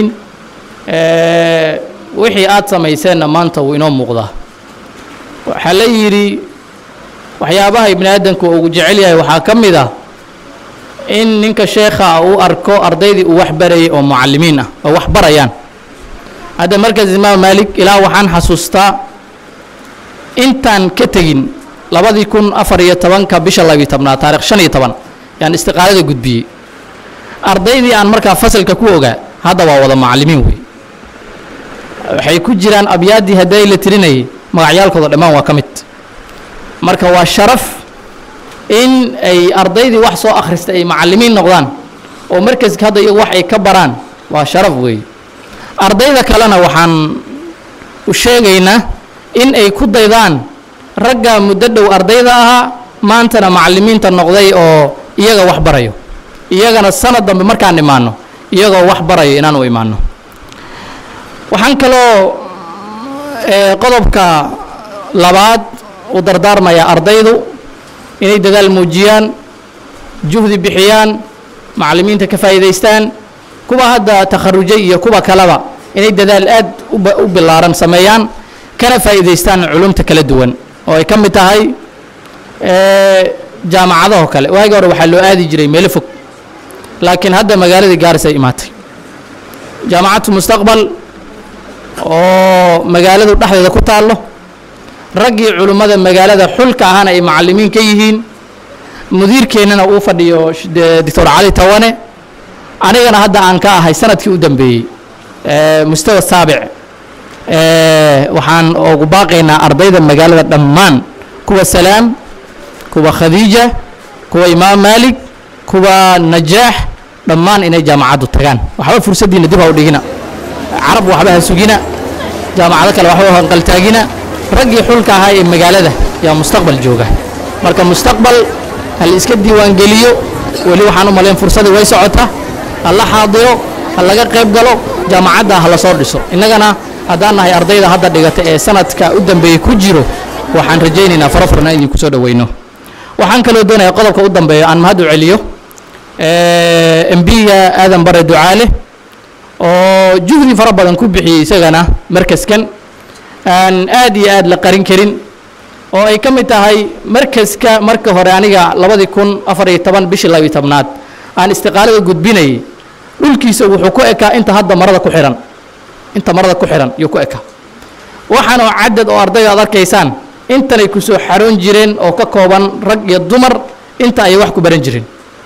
wixii aad samayseenna maanta wuu inoo muuqdaa waxaa la yidhi waxyaabaha ibni aadanku ugu jecel yahay waxaa ka mid ah in ninka sheekha uu arko ardaydii uu wax barayay oo mucallimiin ah oo wax barayaan hadda markaas imaam maalik ilaa waxaan xasuustaa intaan ka tegin 2014 bisha 12 taariikh 15 yaan istiqaalada gudbiyey ardaydii aan markaa fasalka ku ogaa hadda waa wada mucallimiin wey waxay ku jiraan abyaadii hadday la tirinayay magacyaalkooda dhammaan waa ka mid marka waa sharaf in ay ardaydii wax soo akhrista ay mucallimiin noqdaan oo markaska hadda iyagu wax ay ka baraan waa sharaf weeye ardayda kalena waxaan u sheegaynaa in ay ku daydaan ragga muddo dhow ardayda ahaa maantana mucallimiinta noqday oo iyaga wax barayo iyagana sanad dambe markaan imaano iyagoo wax barayo inaan u imaano waxaan kaloo qodobka labaad u dardaarmayaa ardaydu inay dadaal muujiyaan juhdi bixiyaan macallimiinta ka faa'iidaystaan kuwa hadda takharujay iyo kuwa kaleba inay dadaal aad u bilaaran sameeyaan kana faa'iidaystaan culumta kala duwan oo ay ka mid tahay jaamacadaha kale waagi hore waxaa loo aadi jiray meelo fog laakiin hadda magaaladii Gaarisa ay imaatay jaamacatu mustaqbal oo magaaladu dhexdeeda ku taalo raggii culimada magaalada xulka ahana ay macallimiin ka yihiin mudiirkeenana uu fadhiyo Dr. Cali Tawane anigana hadda aan ka ahay sanadkii u dambeeyay mustawa saabic waxaan ugu baaqaynaa ardayda magaalada dhammaan kuwa salaam kuwa khadiija kuwa imaam maalik kuwa najaax dhammaan inay jaamacaddu tagaan waxba fursadiina dib ha u dhigina carab waxba ha sugina jaamacado kale waxba ha qaltaagina raggii xulka ahaa ee magaalada yaa mustaqbal jooga marka mustaqbal hal iska diiwaan geliyo wali waxaan u malayn fursadii way socotaa alla xaadiro hal laga qayb galo jaamacadda ha la soo dhiso innagana haddaan nahay ardayda hadda dhigata ee sanadka u dambeeyay ku jiro waxaan rajaynaynaa farafurna idin ku soo dhaweyno waxaan kaloo doonayaa qodobka u dambeeyo aan mahad u celiyo MB-ga aadan bare ducaale oo juhdi fara badan ku bixiyey isagana markaskan aan aad iyo aad la qarin karin oo ay ka mid tahay markaska marka hore aniga 2014 bishii 12aad aan istiqaalada gudbinayay dhulkiisa wuxuu ku ekaa inta hadda marada ku xiran iyo ku ekaa waxaan oo cadad oo ardayda aad arkaysaan intanay ku soo xaroon jireen oo ka kooban rag iyo dumar inta ay wax ku baran jireen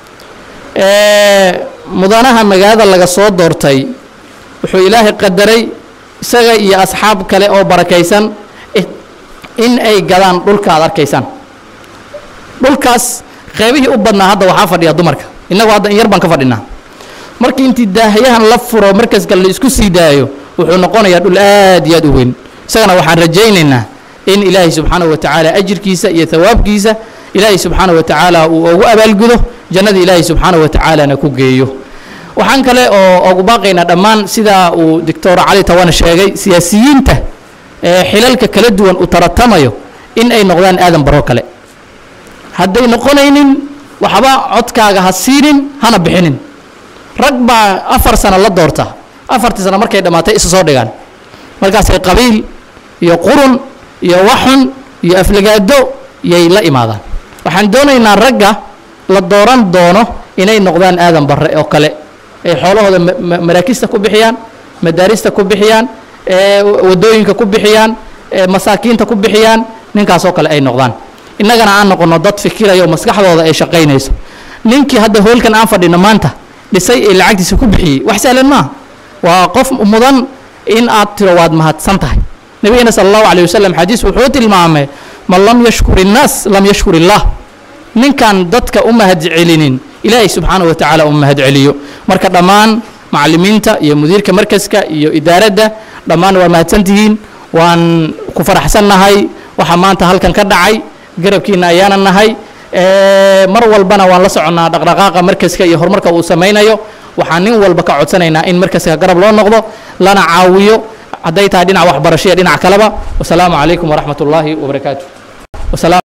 mudanaha magaalada laga soo doortay wuxuu ilaahay qadaray isaga iyo asxaab kale oo barakaysan in ay gadaan dhulka aad arkaysaan dhulkaas qaybihii u badnaa hadda waxaa fadhiya dumarka innagu hadda in yar baan ka fadhinaa markii intii daahayahan la furo markaska la isku sii daayo wuxuu noqonayaa dhul aad iyo aad u weyn isagana waxaan rajaynaynaa in ilaahay subxaanahu wa tacaala ajirkiisa iyo thawaabkiisa ilaahay subxaanahu wa tacaala uu ugu abaalgudo jannada ilaahay subxaanahu wa tacaalana ku geeyo waxaan kale oo ugu baaqaynaa dhammaan sida uu Dr. Cali Tawane sheegay siyaasiyiinta xilalka kala duwan u taratamayo in ay noqdaan aadan baro kale hadday noqonaynin waxba codkaaga ha siinin hana bixinin rag baa 4 sano la doorta 4 sano markay dhamaatay isa soo dhigaan markaasay qabiil iyo qurun iyo waxun iyo aflagaado yay la imaadaan waxaan doonaynaa ragga la dooran doono inay noqdaan aadan barre oo kale ay xoolahooda maraakista ku bixiyaan madaarista ku bixiyaan wadooyinka ku bixiyaan masaakiinta ku bixiyaan ninkaas oo kale ay noqdaan innagana aan noqono dad fikiraya oo maskaxdooda ay shaqaynayso ninkii hadda hoolkan aan fadhino maanta dhisay ee lacagtiisa ku bixiyey wax sahlan maaha waa qof mudan in aad tiro waad mahadsan tahay nabigeenna sala allahu calayh wasalam xadiis wuxuu tilmaamay man lam yashkur innaas lam yashkur illaah ninkan dadka u mahad celinin ilaahay subxaanahu wa tacaala u mahad celiyo marka dhammaan macallimiinta iyo mudiirka markaska iyo idaaradda dhammaan waa mahadsantihiin waan ku faraxsannahay waxaa maanta halkan ka dhacay garabkiina ayaana nahay mar walbana waan la soconnaa dhaqdhaqaaqa markaska iyo horumarka uu samaynayo waxaan nin walba ka codsanaynaa in markaska garab loo noqdo lana caawiyo hadday tahay dhinac waxbarasho iyo dhinac kaleba wasalaamu calaykum waraxmat ullaahi wabarakaatu